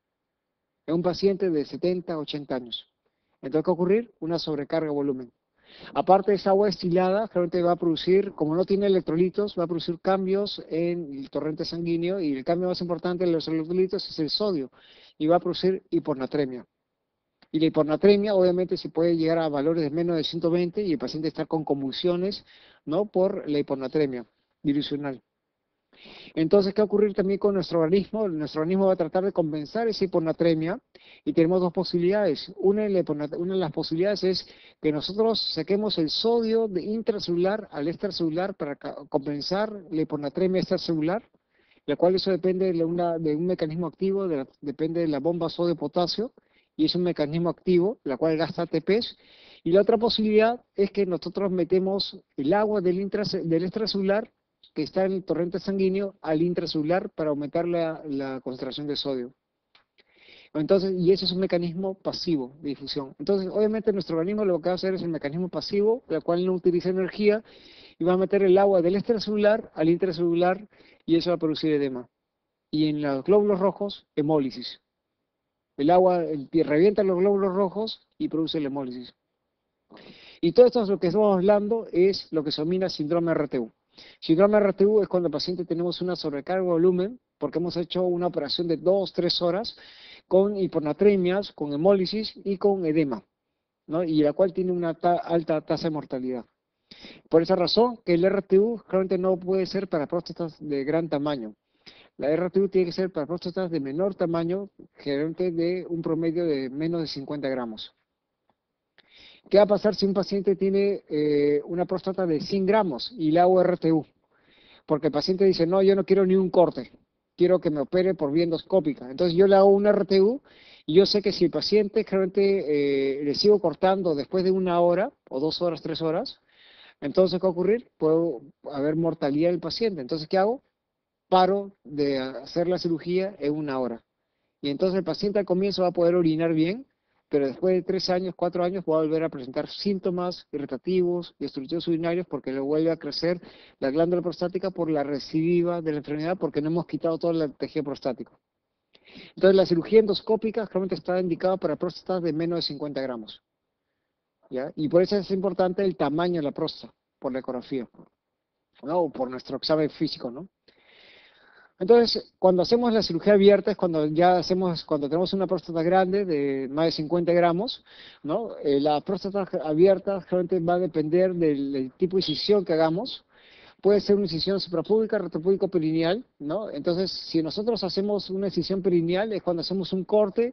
S1: en un paciente de setenta, ochenta años. Entonces, ¿qué va a ocurrir? Una sobrecarga de volumen. Aparte, esa agua destilada generalmente va a producir, como no tiene electrolitos, va a producir cambios en el torrente sanguíneo, y el cambio más importante de los electrolitos es el sodio, y va a producir hiponatremia. Y la hiponatremia, obviamente, se puede llegar a valores de menos de ciento veinte, y el paciente está con convulsiones, ¿no? Por la hiponatremia dilucional. Entonces, ¿qué va a ocurrir también con nuestro organismo? Nuestro organismo va a tratar de compensar esa hiponatremia, y tenemos dos posibilidades. Una de, una de las posibilidades es que nosotros saquemos el sodio de intracelular al extracelular para compensar la hiponatremia extracelular, la cual eso depende de, una, de un mecanismo activo, de la, depende de la bomba sodio-potasio, y es un mecanismo activo, la cual gasta A T Pes. Y la otra posibilidad es que nosotros metemos el agua del, intra, del extracelular, que está en el torrente sanguíneo, al intracelular para aumentar la, la concentración de sodio. Entonces, y ese es un mecanismo pasivo de difusión. Entonces, obviamente nuestro organismo lo que va a hacer es el mecanismo pasivo, el cual no utiliza energía, y va a meter el agua del extracelular al intracelular, y eso va a producir edema. y en los glóbulos rojos, hemólisis. El agua el, revienta los glóbulos rojos y produce la hemólisis. Y todo esto es lo que estamos hablando, es lo que se denomina síndrome R T U. Síndrome R T U es cuando el paciente tenemos una sobrecarga de volumen, porque hemos hecho una operación de dos, tres horas, con hiponatremias, con hemólisis y con edema, ¿no? Y la cual tiene una ta alta tasa de mortalidad. Por esa razón, que el R T U realmente no puede ser para próstatas de gran tamaño. La R T U tiene que ser para próstatas de menor tamaño, generalmente de un promedio de menos de cincuenta gramos. ¿Qué va a pasar si un paciente tiene eh, una próstata de cien gramos y le hago R T U? Porque el paciente dice, no, yo no quiero ni un corte, quiero que me opere por vía endoscópica. Entonces yo le hago un R T U y yo sé que si el paciente realmente eh, le sigo cortando después de una hora, o dos horas, tres horas, entonces ¿qué va a ocurrir? Puede haber mortalidad del paciente. Entonces, ¿qué hago? Paro de hacer la cirugía en una hora. Y entonces el paciente al comienzo va a poder orinar bien, pero después de tres años, cuatro años, va a volver a presentar síntomas irritativos y obstructivos urinarios porque le vuelve a crecer la glándula prostática por la recidiva de la enfermedad porque no hemos quitado todo el tejido prostático. Entonces la cirugía endoscópica realmente está indicada para próstatas de menos de cincuenta gramos. ¿Ya? Y por eso es importante el tamaño de la próstata, por la ecografía, ¿no? O por nuestro examen físico, ¿no? Entonces, cuando hacemos la cirugía abierta es cuando ya hacemos, cuando tenemos una próstata grande de más de cincuenta gramos, ¿no? Eh, la próstata abierta realmente va a depender del, del tipo de incisión que hagamos. Puede ser una incisión suprapúbica, retropúbico perineal, ¿no? Entonces, si nosotros hacemos una incisión perineal es cuando hacemos un corte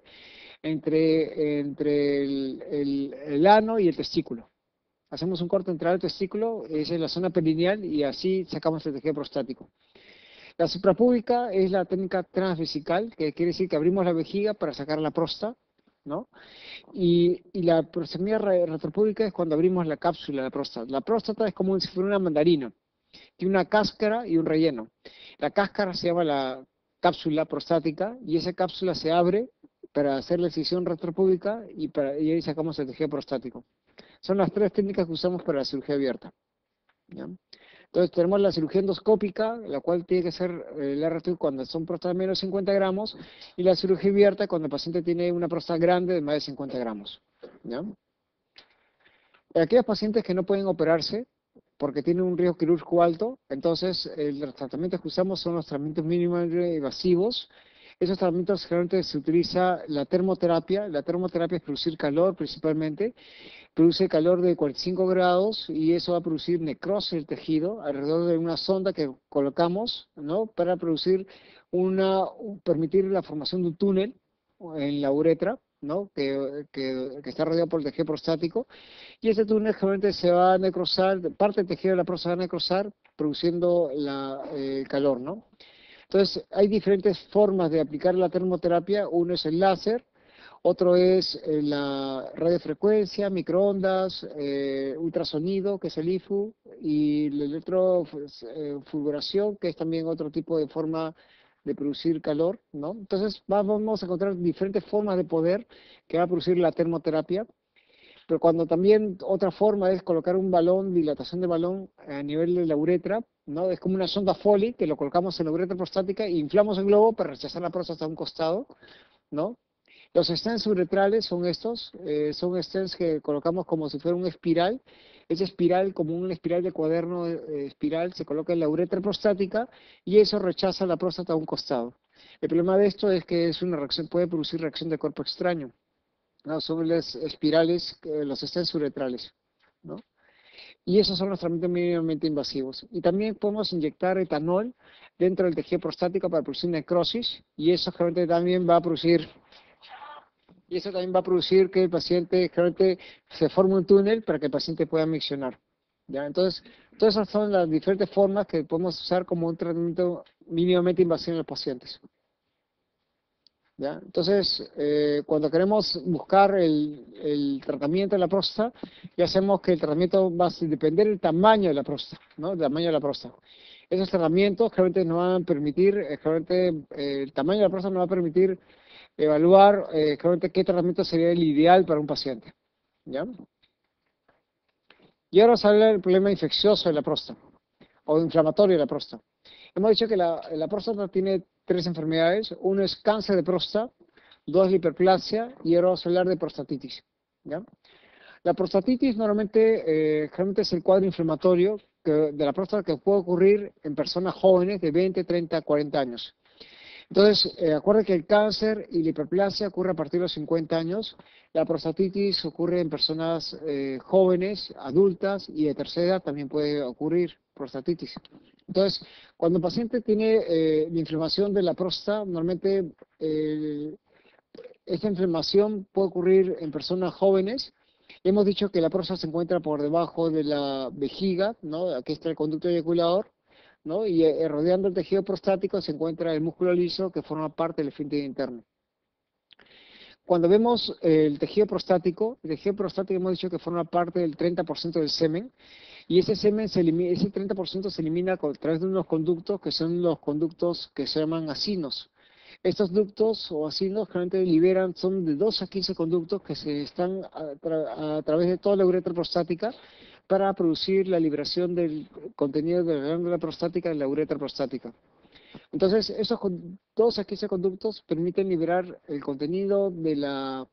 S1: entre, entre el, el, el ano y el testículo. Hacemos un corte entre el testículo, esa es la zona perineal, y así sacamos el tejido prostático. La suprapúbica es la técnica transvesical, que quiere decir que abrimos la vejiga para sacar la próstata, ¿no? Y, y la prostemia retropúbica es cuando abrimos la cápsula de la próstata. La próstata es como si fuera una mandarina, tiene una cáscara y un relleno. La cáscara se llama la cápsula prostática y esa cápsula se abre para hacer la excisión retropúbica y, para, y ahí sacamos el tejido prostático. Son las tres técnicas que usamos para la cirugía abierta, ¿ya? Entonces tenemos la cirugía endoscópica, la cual tiene que ser el R T U cuando son próstatas de menos de cincuenta gramos, y la cirugía abierta cuando el paciente tiene una próstata grande de más de cincuenta gramos, ¿ya? Aquellos pacientes que no pueden operarse porque tienen un riesgo quirúrgico alto, entonces eh, los tratamientos que usamos son los tratamientos mínimamente invasivos. Esos tratamientos generalmente se utiliza la termoterapia. La termoterapia es producir calor principalmente. Produce calor de cuarenta y cinco grados y eso va a producir necrosis del tejido alrededor de una sonda que colocamos, ¿no? Para producir una, permitir la formación de un túnel en la uretra, ¿no? Que, que, que está rodeado por el tejido prostático. Y ese túnel generalmente se va a necrosar, parte del tejido de la próstata va a necrosar, produciendo la, eh, el calor, ¿no? Entonces, hay diferentes formas de aplicar la termoterapia. Uno es el láser, otro es eh, la radiofrecuencia, microondas, eh, ultrasonido, que es el I F U, y la electrofulguración, que es también otro tipo de forma de producir calor, ¿no? Entonces, vamos a encontrar diferentes formas de poder que va a producir la termoterapia. Pero cuando también otra forma es colocar un balón, dilatación de balón a nivel de la uretra, ¿no? Es como una sonda Foley que lo colocamos en la uretra prostática e inflamos el globo para rechazar la próstata a un costado, ¿no? Los stents uretrales son estos, eh, son stents que colocamos como si fuera una espiral. Esa espiral, como una espiral de cuaderno eh, espiral, se coloca en la uretra prostática y eso rechaza la próstata a un costado. El problema de esto es que es una reacción, puede producir reacción de cuerpo extraño. No, son las espirales, eh, los stents uretrales, ¿no? Y esos son los tratamientos mínimamente invasivos. Y también podemos inyectar etanol dentro del tejido prostático para producir necrosis, y eso generalmente también va a producir, y eso también va a producir que el paciente generalmente se forme un túnel para que el paciente pueda miccionar, ¿ya? Entonces, todas esas son las diferentes formas que podemos usar como un tratamiento mínimamente invasivo en los pacientes. ¿Ya? Entonces, eh, cuando queremos buscar el, el tratamiento de la próstata, ya sabemos que el tratamiento va a depender del tamaño de la próstata, ¿no? El tamaño de la próstata. Esos tratamientos realmente nos van a permitir, eh, realmente, eh, el tamaño de la próstata nos va a permitir evaluar eh, realmente qué tratamiento sería el ideal para un paciente, ¿ya? Y ahora vamos a hablar del problema infeccioso de la próstata, o inflamatorio de la próstata. Hemos dicho que la, la próstata tiene tres enfermedades. Uno es cáncer de próstata, dos la hiperplasia y ahora vamos a hablar de prostatitis. ¿Ya? La prostatitis normalmente, eh, generalmente es el cuadro inflamatorio que, de la próstata que puede ocurrir en personas jóvenes de veinte, treinta, cuarenta años. Entonces, eh, acuérdense que el cáncer y la hiperplasia ocurre a partir de los cincuenta años. La prostatitis ocurre en personas eh, jóvenes, adultas y de tercera edad también puede ocurrir prostatitis. Entonces, cuando el paciente tiene eh, la inflamación de la próstata, normalmente eh, esta inflamación puede ocurrir en personas jóvenes. Hemos dicho que la próstata se encuentra por debajo de la vejiga, ¿no? Aquí está el conducto eyaculador, ¿no? Y eh, rodeando el tejido prostático se encuentra el músculo liso que forma parte del esfínter interno. Cuando vemos eh, el tejido prostático, el tejido prostático hemos dicho que forma parte del treinta por ciento del semen, y ese semen, se elimina, ese treinta por ciento se elimina a través de unos conductos que son los conductos que se llaman acinos. Estos ductos o acinos generalmente liberan, son de dos a quince conductos que se están a, tra a través de toda la uretra prostática para producir la liberación del contenido de la glándula prostática en la uretra prostática. Entonces, esos dos a quince conductos permiten liberar el contenido de la,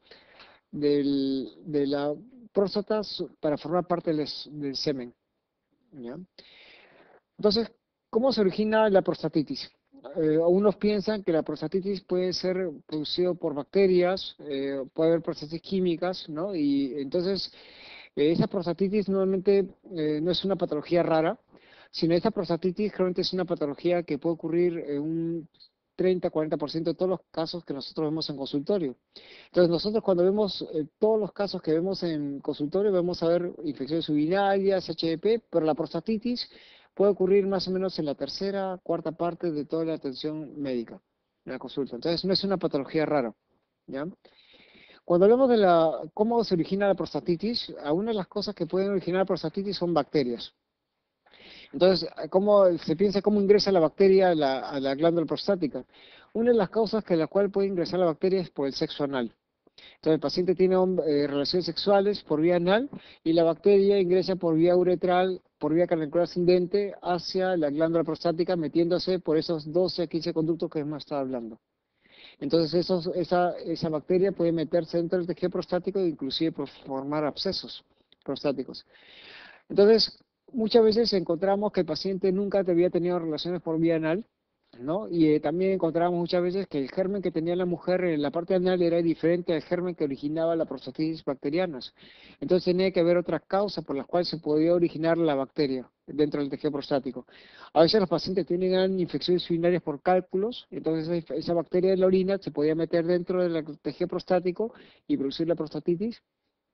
S1: del, de la próstata para formar parte del, del semen. ¿Ya? Entonces, ¿cómo se origina la prostatitis? Eh, algunos piensan que la prostatitis puede ser producida por bacterias, eh, puede haber prostatitis químicas, ¿no? Y entonces, eh, esa prostatitis normalmente eh, no es una patología rara, sino esta prostatitis realmente es una patología que puede ocurrir en un treinta a cuarenta por ciento de todos los casos que nosotros vemos en consultorio. Entonces, nosotros cuando vemos eh, todos los casos que vemos en consultorio, vamos a ver infecciones urinarias, H P V, pero la prostatitis puede ocurrir más o menos en la tercera, cuarta parte de toda la atención médica, de la consulta. Entonces, no es una patología rara, ¿ya? Cuando hablamos de la, cómo se origina la prostatitis, una de las cosas que pueden originar la prostatitis son bacterias. Entonces, ¿cómo se piensa cómo ingresa la bacteria a la, a la glándula prostática? Una de las causas que la cual puede ingresar la bacteria es por el sexo anal. Entonces, el paciente tiene eh, relaciones sexuales por vía anal y la bacteria ingresa por vía uretral, por vía cavernicular ascendente hacia la glándula prostática, metiéndose por esos doce a quince conductos que hemos estado hablando. Entonces, esos, esa, esa bacteria puede meterse dentro del tejido prostático e inclusive por formar abscesos prostáticos. Entonces, muchas veces encontramos que el paciente nunca había tenido relaciones por vía anal, ¿no? Y eh, también encontramos muchas veces que el germen que tenía la mujer en la parte anal era diferente al germen que originaba la prostatitis bacterianas. Entonces tenía que haber otras causas por las cuales se podía originar la bacteria dentro del tejido prostático. A veces los pacientes tienen infecciones urinarias por cálculos, entonces esa bacteria de la orina se podía meter dentro del tejido prostático y producir la prostatitis.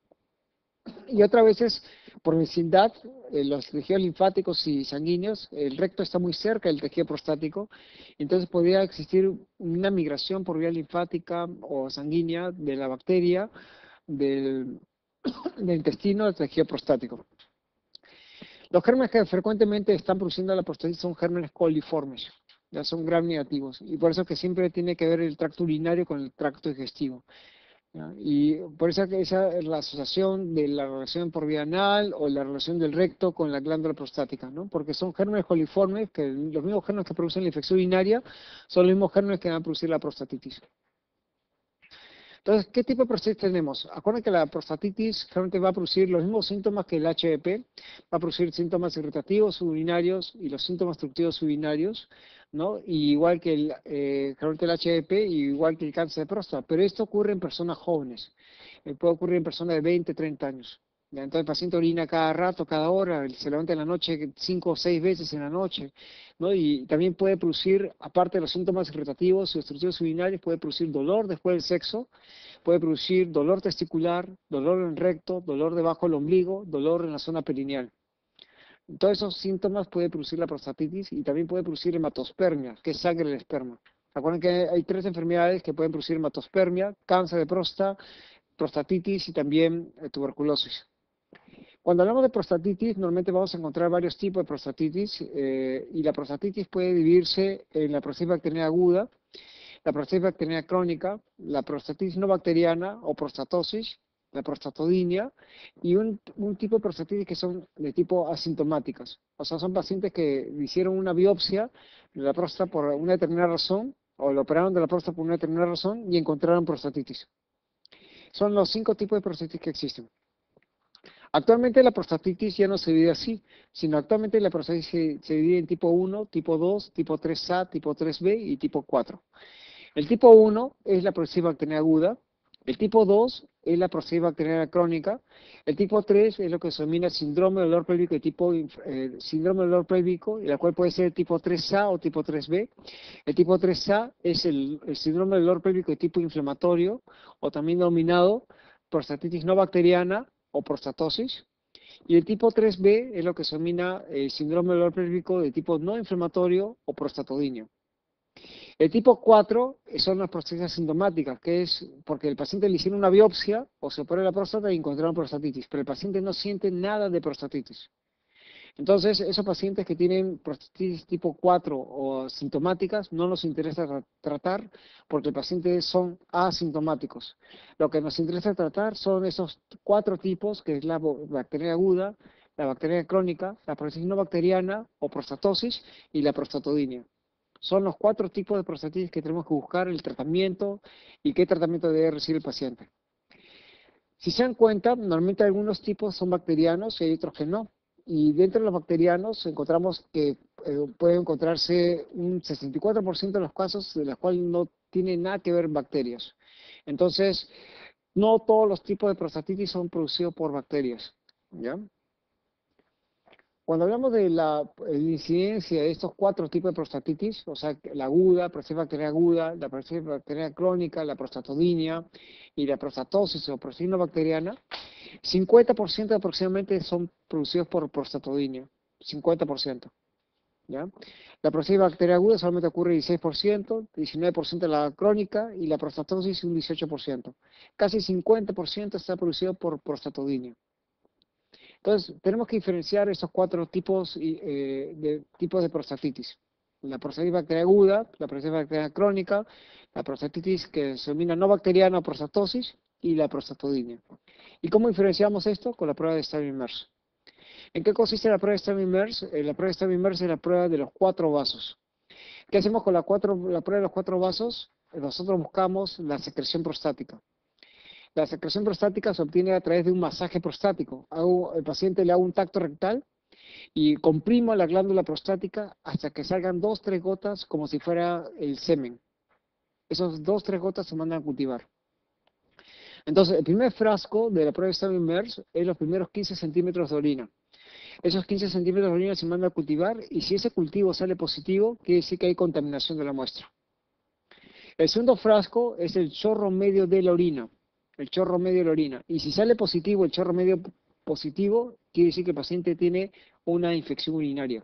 S1: Y otras veces, por vecindad, eh, los tejidos linfáticos y sanguíneos, el recto está muy cerca del tejido prostático, entonces podría existir una migración por vía linfática o sanguínea de la bacteria del, del intestino al tejido prostático. Los gérmenes que frecuentemente están produciendo la prostatitis son gérmenes coliformes, ya son gram negativos, y por eso que siempre tiene que ver el tracto urinario con el tracto digestivo. ¿Ya? Y por eso que esa es la asociación de la relación por vía anal o la relación del recto con la glándula prostática, ¿no? Porque son gérmenes coliformes, que los mismos gérmenes que producen la infección urinaria son los mismos gérmenes que van a producir la prostatitis. Entonces, ¿qué tipo de prostatitis tenemos? Acuérdense que la prostatitis realmente va a producir los mismos síntomas que el H P V, va a producir síntomas irritativos urinarios y los síntomas obstructivos urinarios, ¿no? Y igual que el, eh, el H P V y igual que el cáncer de próstata, pero esto ocurre en personas jóvenes, eh, puede ocurrir en personas de veinte, treinta años. ¿Ya? Entonces el paciente orina cada rato, cada hora, se levanta en la noche cinco o seis veces en la noche, ¿no? Y también puede producir, aparte de los síntomas irritativos y obstructivos urinarios, puede producir dolor después del sexo, puede producir dolor testicular, dolor en recto, dolor debajo del ombligo, dolor en la zona perineal. Todos esos síntomas puede producir la prostatitis y también puede producir hematospermia, que es sangre del esperma. Recuerden que hay tres enfermedades que pueden producir hematospermia: cáncer de próstata, prostatitis y también eh, tuberculosis. Cuando hablamos de prostatitis, normalmente vamos a encontrar varios tipos de prostatitis eh, y la prostatitis puede dividirse en la prostatitis bacteriana aguda, la prostatitis bacteriana crónica, la prostatitis no bacteriana o prostatosis, la prostatodinia y un, un tipo de prostatitis que son de tipo asintomáticas. O sea, son pacientes que hicieron una biopsia de la próstata por una determinada razón o lo operaron de la próstata por una determinada razón y encontraron prostatitis. Son los cinco tipos de prostatitis que existen. Actualmente la prostatitis ya no se divide así, sino actualmente la prostatitis se, se divide en tipo uno, tipo dos, tipo tres A, tipo tres B y tipo cuatro. El tipo uno es la prostatitis bacteriana aguda, el tipo dos es la prostatitis bacteriana crónica, el tipo tres es lo que se denomina síndrome del dolor pélvico de tipo eh, síndrome del dolor pélvico, la cual puede ser tipo tres A o tipo tres B. El tipo tres A es el, el síndrome del dolor pélvico de tipo inflamatorio, o también denominado prostatitis no bacteriana o prostatosis. Y el tipo tres B es lo que se denomina el síndrome del dolor pélvico de tipo no inflamatorio o prostatodinio. El tipo cuatro son las prostatitis asintomáticas, que es porque el paciente le hicieron una biopsia o se operó la próstata y encontraron prostatitis, pero el paciente no siente nada de prostatitis. Entonces, esos pacientes que tienen prostatitis tipo cuatro o asintomáticas no nos interesa tra tratar porque los pacientes son asintomáticos. Lo que nos interesa tratar son esos cuatro tipos, que es la bacteria aguda, la bacteria crónica, la prostatitis no bacteriana o prostatosis y la prostatodinia. Son los cuatro tipos de prostatitis que tenemos que buscar el tratamiento y qué tratamiento debe recibir el paciente. Si se dan cuenta, normalmente algunos tipos son bacterianos y hay otros que no. Y dentro de los bacterianos encontramos que eh, puede encontrarse un sesenta y cuatro por ciento de los casos de los cuales no tiene nada que ver bacterias. Entonces, no todos los tipos de prostatitis son producidos por bacterias, ¿ya? Cuando hablamos de la incidencia de estos cuatro tipos de prostatitis, o sea, la aguda, prostatitis bacteriana aguda, la prostatitis bacteriana crónica, la prostatodinia y la prostatosis o prostatitis no bacteriana, cincuenta por ciento aproximadamente son producidos por prostatodinia, cincuenta por ciento. ¿Ya? La prostatitis bacteriana aguda solamente ocurre dieciséis por ciento, diecinueve por ciento la crónica y la prostatosis un dieciocho por ciento. Casi cincuenta por ciento está producido por prostatodinia. Entonces, tenemos que diferenciar esos cuatro tipos, eh, de, tipos de prostatitis. La prostatitis bacteriana aguda, la prostatitis bacteriana crónica, la prostatitis que se denomina no bacteriana o prostatosis y la prostatodinia. ¿Y cómo diferenciamos esto? Con la prueba de Stevin-Mers. ¿En qué consiste la prueba de Stevin-Mers? Eh, la prueba de Stevin-Mers es la prueba de los cuatro vasos. ¿Qué hacemos con la, cuatro, la prueba de los cuatro vasos? Nosotros buscamos la secreción prostática. La secreción prostática se obtiene a través de un masaje prostático. Hago, el paciente le hago un tacto rectal y comprimo la glándula prostática hasta que salgan dos, tres gotas como si fuera el semen. Esos dos, tres gotas se mandan a cultivar. Entonces, el primer frasco de la prueba de Stevin-Mers es los primeros quince centímetros de orina. Esos quince centímetros de orina se mandan a cultivar y si ese cultivo sale positivo, quiere decir que hay contaminación de la muestra. El segundo frasco es el chorro medio de la orina. El chorro medio de la orina. Y si sale positivo, el chorro medio positivo, quiere decir que el paciente tiene una infección urinaria.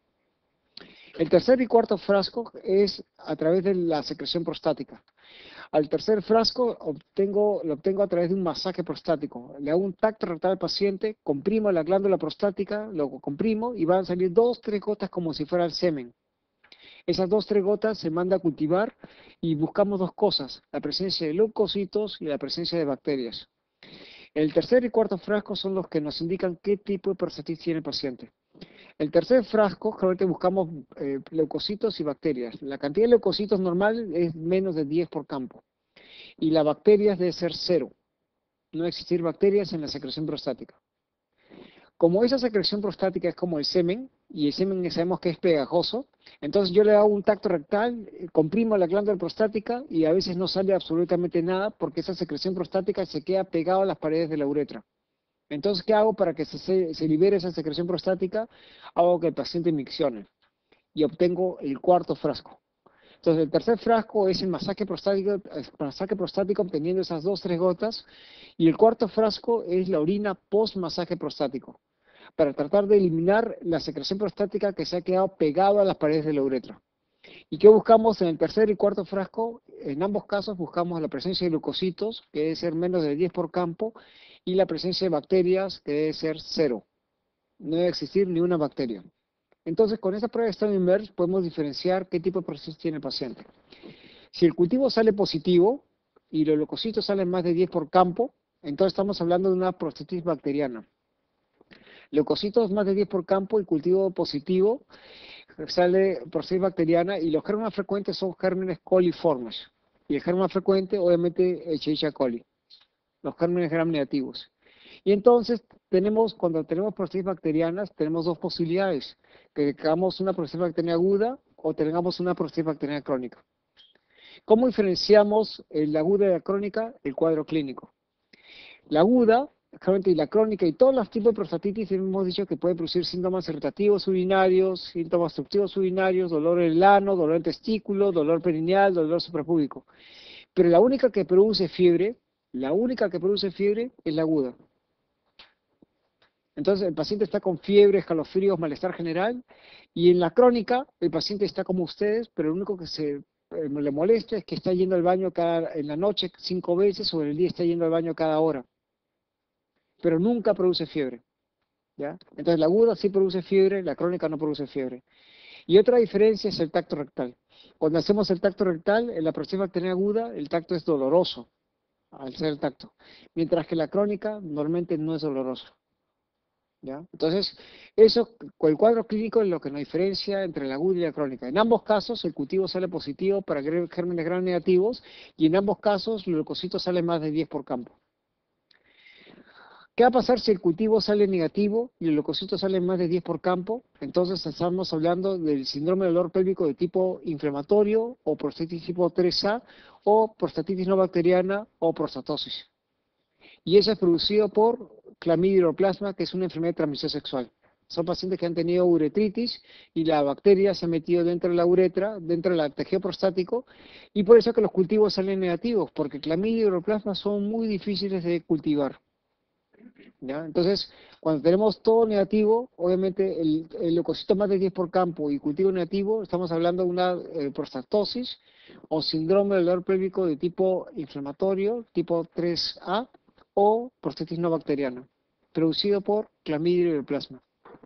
S1: El tercer y cuarto frasco es a través de la secreción prostática. Al tercer frasco obtengo, lo obtengo a través de un masaje prostático. Le hago un tacto rectal al paciente, comprimo la glándula prostática, lo comprimo y van a salir dos, tres gotas como si fuera el semen. Esas dos, tres gotas se manda a cultivar y buscamos dos cosas, la presencia de leucocitos y la presencia de bacterias. El tercer y cuarto frasco son los que nos indican qué tipo de prostatitis tiene el paciente. El tercer frasco, generalmente buscamos eh, leucocitos y bacterias. La cantidad de leucocitos normal es menos de diez por campo. Y las bacterias debe ser cero. No debe existir bacterias en la secreción prostática. Como esa secreción prostática es como el semen, y el semen sabemos que es pegajoso, entonces yo le hago un tacto rectal, comprimo la glándula prostática y a veces no sale absolutamente nada porque esa secreción prostática se queda pegada a las paredes de la uretra. Entonces, ¿qué hago para que se, se libere esa secreción prostática? Hago que el paciente miccione y obtengo el cuarto frasco. Entonces, el tercer frasco es el masaje prostático, el masaje prostático obteniendo esas dos, tres gotas, y el cuarto frasco es la orina post-masaje prostático, para tratar de eliminar la secreción prostática que se ha quedado pegada a las paredes de la uretra. ¿Y qué buscamos en el tercer y cuarto frasco? En ambos casos buscamos la presencia de leucocitos, que debe ser menos de diez por campo, y la presencia de bacterias, que debe ser cero. No debe existir ni una bacteria. Entonces, con esta prueba de Stevin-Mers podemos diferenciar qué tipo de prostatitis tiene el paciente. Si el cultivo sale positivo y los leucocitos salen más de diez por campo, entonces estamos hablando de una prostatitis bacteriana. Leucocitos más de diez por campo y cultivo positivo, sale procedencia bacteriana y los gérmenes más frecuentes son gérmenes coliformes. Y el germen más frecuente, obviamente, Escherichia coli, los gérmenes gram negativos. Y entonces, tenemos, cuando tenemos procedencias bacterianas, tenemos dos posibilidades, que tengamos una procedencia bacteriana aguda o tengamos una procedencia bacteriana crónica. ¿Cómo diferenciamos la aguda de la crónica? El cuadro clínico. La aguda, y la crónica y todos los tipos de prostatitis hemos dicho que pueden producir síntomas irritativos urinarios, síntomas obstructivos urinarios, dolor en el ano, dolor en el testículo, dolor perineal, dolor suprapúbico. Pero la única que produce fiebre, la única que produce fiebre es la aguda. Entonces el paciente está con fiebre, escalofríos, malestar general, y en la crónica el paciente está como ustedes, pero lo único que se eh, le molesta es que está yendo al baño cada, en la noche cinco veces o en el día está yendo al baño cada hora. Pero nunca produce fiebre, ¿ya? Entonces la aguda sí produce fiebre, la crónica no produce fiebre. Y otra diferencia es el tacto rectal. Cuando hacemos el tacto rectal, en la procedencia bacteriana aguda, el tacto es doloroso, al ser el tacto. Mientras que la crónica normalmente no es doloroso, ¿ya? Entonces, eso, con el cuadro clínico es lo que nos diferencia entre la aguda y la crónica. En ambos casos, el cultivo sale positivo para gérmenes gram negativos, y en ambos casos, los leucocitos salen más de diez por campo. ¿Qué va a pasar si el cultivo sale negativo y el leucocito sale más de diez por campo? Entonces estamos hablando del síndrome del dolor pélvico de tipo inflamatorio o prostatitis tipo tres A o prostatitis no bacteriana o prostatosis. Y eso es producido por clamidia uroplasma, que es una enfermedad de transmisión sexual. Son pacientes que han tenido uretritis y la bacteria se ha metido dentro de la uretra, dentro del tejido prostático, y por eso es que los cultivos salen negativos, porque clamidia y uroplasma son muy difíciles de cultivar. ¿Ya? Entonces, cuando tenemos todo negativo, obviamente el, el leucocito más de diez por campo y cultivo negativo, estamos hablando de una eh, prostatosis o síndrome del dolor pélvico de tipo inflamatorio, tipo tres A, o prostatitis no bacteriana, producido por clamidia y uroplasma.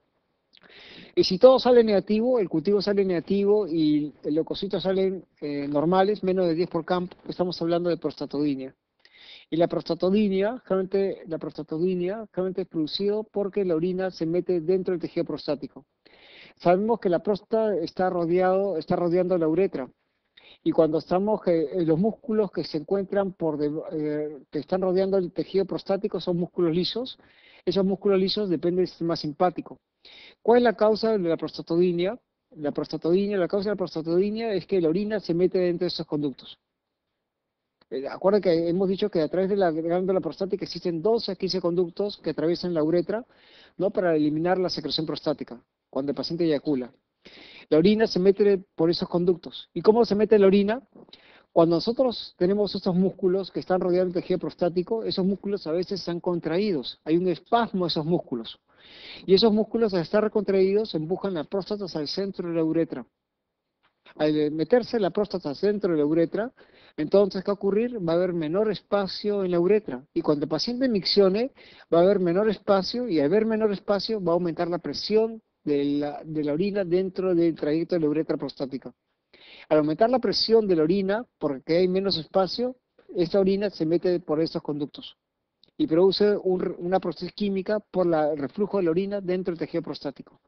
S1: Y si todo sale negativo, el cultivo sale negativo y el leucocitos salen eh, normales, menos de diez por campo, estamos hablando de prostatodinia. Y la prostatodinia, realmente, la prostatodinia realmente es producido porque la orina se mete dentro del tejido prostático. Sabemos que la próstata está rodeado, está rodeando la uretra. Y cuando estamos, eh, los músculos que se encuentran por, de, eh, que están rodeando el tejido prostático son músculos lisos. Esos músculos lisos dependen del sistema simpático. ¿Cuál es la causa de la prostatodinia? La prostatodinia, la causa de la prostatodinia es que la orina se mete dentro de esos conductos. Eh, Acuerda que hemos dicho que a través de la glándula prostática existen doce a quince conductos que atraviesan la uretra, ¿no? Para eliminar la secreción prostática, cuando el paciente eyacula. La orina se mete por esos conductos. ¿Y cómo se mete la orina? Cuando nosotros tenemos estos músculos que están rodeando el tejido prostático, esos músculos a veces están contraídos. Hay un espasmo de esos músculos. Y esos músculos, al estar recontraídos, empujan la próstata hacia el centro de la uretra. Al meterse la próstata dentro de la uretra, entonces, ¿qué va a ocurrir? Va a haber menor espacio en la uretra. Y cuando el paciente miccione, va a haber menor espacio, y al haber menor espacio, va a aumentar la presión de la, de la orina dentro del trayecto de la uretra prostática. Al aumentar la presión de la orina, porque hay menos espacio, esta orina se mete por estos conductos y produce un, una proceso química por la, el reflujo de la orina dentro del tejido prostático.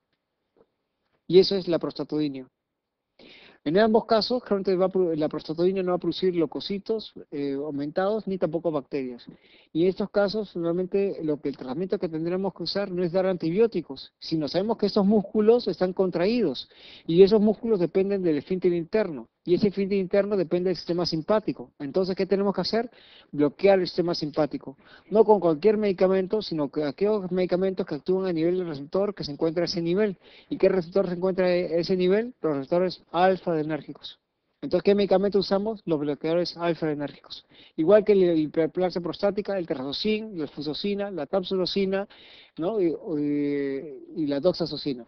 S1: Y eso es la prostatodinia. En ambos casos, la prostatodinia no va a producir leucocitos eh, aumentados ni tampoco bacterias. Y en estos casos, normalmente lo que el tratamiento que tendremos que usar no es dar antibióticos, sino sabemos que estos músculos están contraídos y esos músculos dependen del esfínter interno. Y ese esfínter interno depende del sistema simpático. Entonces, ¿qué tenemos que hacer? Bloquear el sistema simpático. No con cualquier medicamento, sino que aquellos medicamentos que actúan a nivel del receptor que se encuentra a ese nivel. ¿Y qué receptor se encuentra a ese nivel? Los receptores alfa-adrenérgicos. Entonces, ¿qué medicamento usamos? Los bloqueadores alfa-adrenérgicos. Igual que la hiperplasia prostática, el terrazocin, la fusosina, la tamsulosina, ¿no? y, y, y la doxazocina.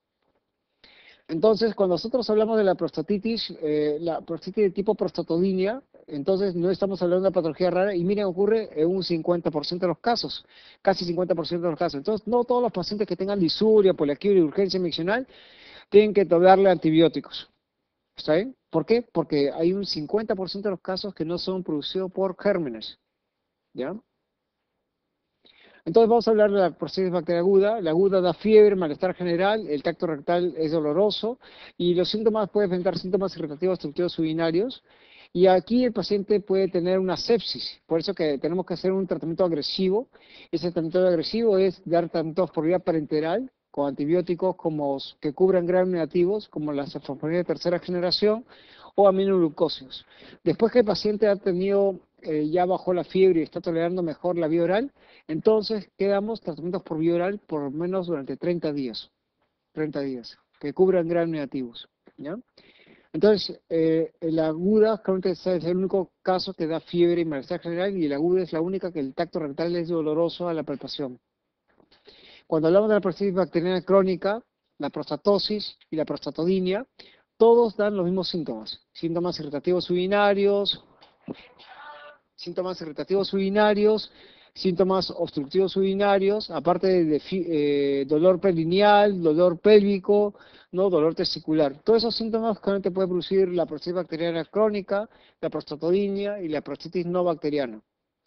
S1: Entonces, cuando nosotros hablamos de la prostatitis, eh, la prostatitis de tipo prostatodinia, entonces no estamos hablando de una patología rara, y miren, ocurre en un cincuenta por ciento de los casos, casi cincuenta por ciento de los casos. Entonces, no todos los pacientes que tengan disuria, poliaquiuria y urgencia miccional tienen que darle antibióticos. ¿Está bien? ¿Por qué? Porque hay un cincuenta por ciento de los casos que no son producidos por gérmenes. ¿Ya? Entonces vamos a hablar de la prostatitis bacteriana aguda. La aguda da fiebre, malestar general, el tacto rectal es doloroso y los síntomas pueden presentar síntomas irritativos obstructivos urinarios. Y aquí el paciente puede tener una sepsis, por eso que tenemos que hacer un tratamiento agresivo. Ese tratamiento agresivo es dar tratamientos por vía parenteral con antibióticos como que cubran gram negativos, como la cefalexina de tercera generación o aminoglucósidos. Después que el paciente ha tenido, eh, ya bajó la fiebre y está tolerando mejor la vía oral, entonces quedamos tratamientos por vía oral por lo menos durante treinta días, treinta días, que cubran gram negativos, ¿ya? Entonces, eh, la aguda realmente es el único caso que da fiebre y malestar general, y la aguda es la única que el tacto rectal es doloroso a la palpación. Cuando hablamos de la prostatitis bacteriana crónica, la prostatosis y la prostatodinia, todos dan los mismos síntomas. Síntomas irritativos urinarios, síntomas irritativos urinarios, síntomas obstructivos urinarios, aparte de eh, dolor perineal, dolor pélvico, no dolor testicular. Todos esos síntomas claramente pueden producir la prostatitis bacteriana crónica, la prostatodinia y la prostatitis no bacteriana.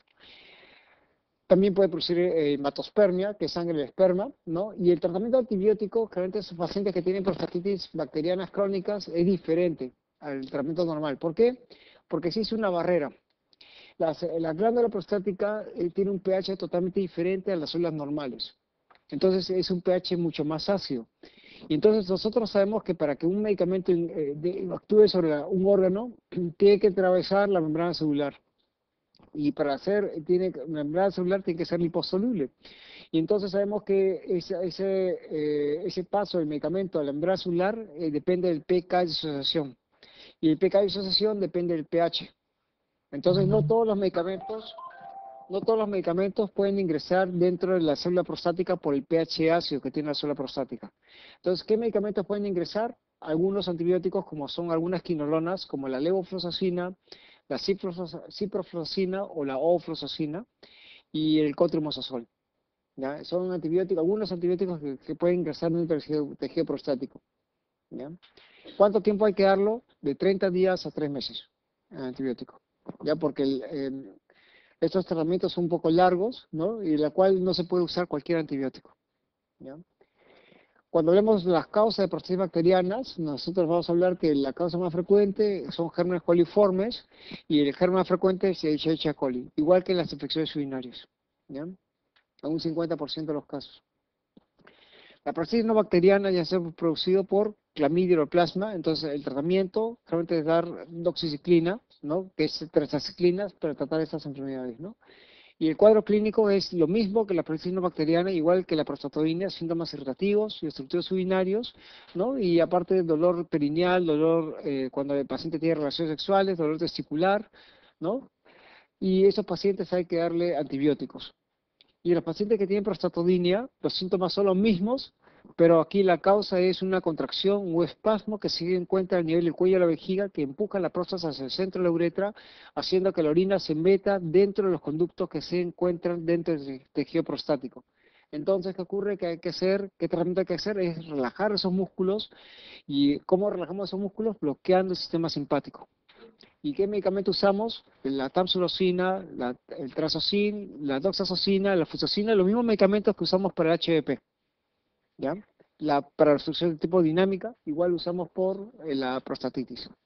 S1: También puede producir eh, hematospermia, que es sangre de esperma, ¿no? Y el tratamiento antibiótico, claramente en esos pacientes que tienen prostatitis bacterianas crónicas, es diferente al tratamiento normal. ¿Por qué? Porque se hizo una barrera. La, la glándula prostática eh, tiene un pH totalmente diferente a las células normales. Entonces es un pH mucho más ácido. Y entonces nosotros sabemos que para que un medicamento eh, de, actúe sobre la, un órgano, tiene que atravesar la membrana celular. Y para hacer, tiene, la membrana celular tiene que ser liposoluble. Y entonces sabemos que ese, ese, eh, ese paso del medicamento a la membrana celular eh, depende del pK de disociación. Y el pK de disociación depende del pH. Entonces no todos los medicamentos, no todos los medicamentos pueden ingresar dentro de la célula prostática por el pH ácido que tiene la célula prostática. Entonces, ¿qué medicamentos pueden ingresar? Algunos antibióticos, como son algunas quinolonas, como la levofloxacina, la ciprofloxacina o la ofloxacina, y el cotrimoxazol. ¿Ya? Son antibióticos, algunos antibióticos que, que pueden ingresar dentro del tejido, tejido prostático. ¿Ya? ¿Cuánto tiempo hay que darlo? De treinta días a tres meses, el antibiótico. Ya, porque el, eh, estos tratamientos son un poco largos, ¿no? Y la cual no se puede usar cualquier antibiótico, ¿ya? Cuando hablemos de las causas de prostatitis bacterianas, nosotros vamos a hablar que la causa más frecuente son gérmenes coliformes, y el germen más frecuente es Escherichia coli, igual que en las infecciones urinarias, ¿ya? A un cincuenta por ciento de los casos. La prostatitis no bacteriana ya se ha producido por clamidia o plasma, entonces el tratamiento realmente es dar doxiciclina, ¿no? Que es tetracyclinas para tratar estas enfermedades, ¿no? Y el cuadro clínico es lo mismo que la prostatitis no bacteriana, igual que la prostatodinia, síntomas irritativos y obstructivos urinarios, ¿no? Y aparte dolor perineal, dolor eh, cuando el paciente tiene relaciones sexuales, dolor testicular, ¿no? Y esos pacientes hay que darle antibióticos. Y en los pacientes que tienen prostatodinia, los síntomas son los mismos, pero aquí la causa es una contracción o espasmo que se encuentra a nivel del cuello de la vejiga, que empuja la próstata hacia el centro de la uretra, haciendo que la orina se meta dentro de los conductos que se encuentran dentro del tejido prostático. Entonces, ¿qué ocurre? Que hay que hacer, ¿qué tratamiento hay que hacer? Es relajar esos músculos. ¿Y cómo relajamos esos músculos? Bloqueando el sistema simpático. ¿Y qué medicamento usamos? La tamsulosina, la, el trazocin, la doxazocina, la fluoxacina, los mismos medicamentos que usamos para el H V P. ¿Ya? La, para la obstrucción de tipo dinámica, igual usamos por eh, la prostatitis.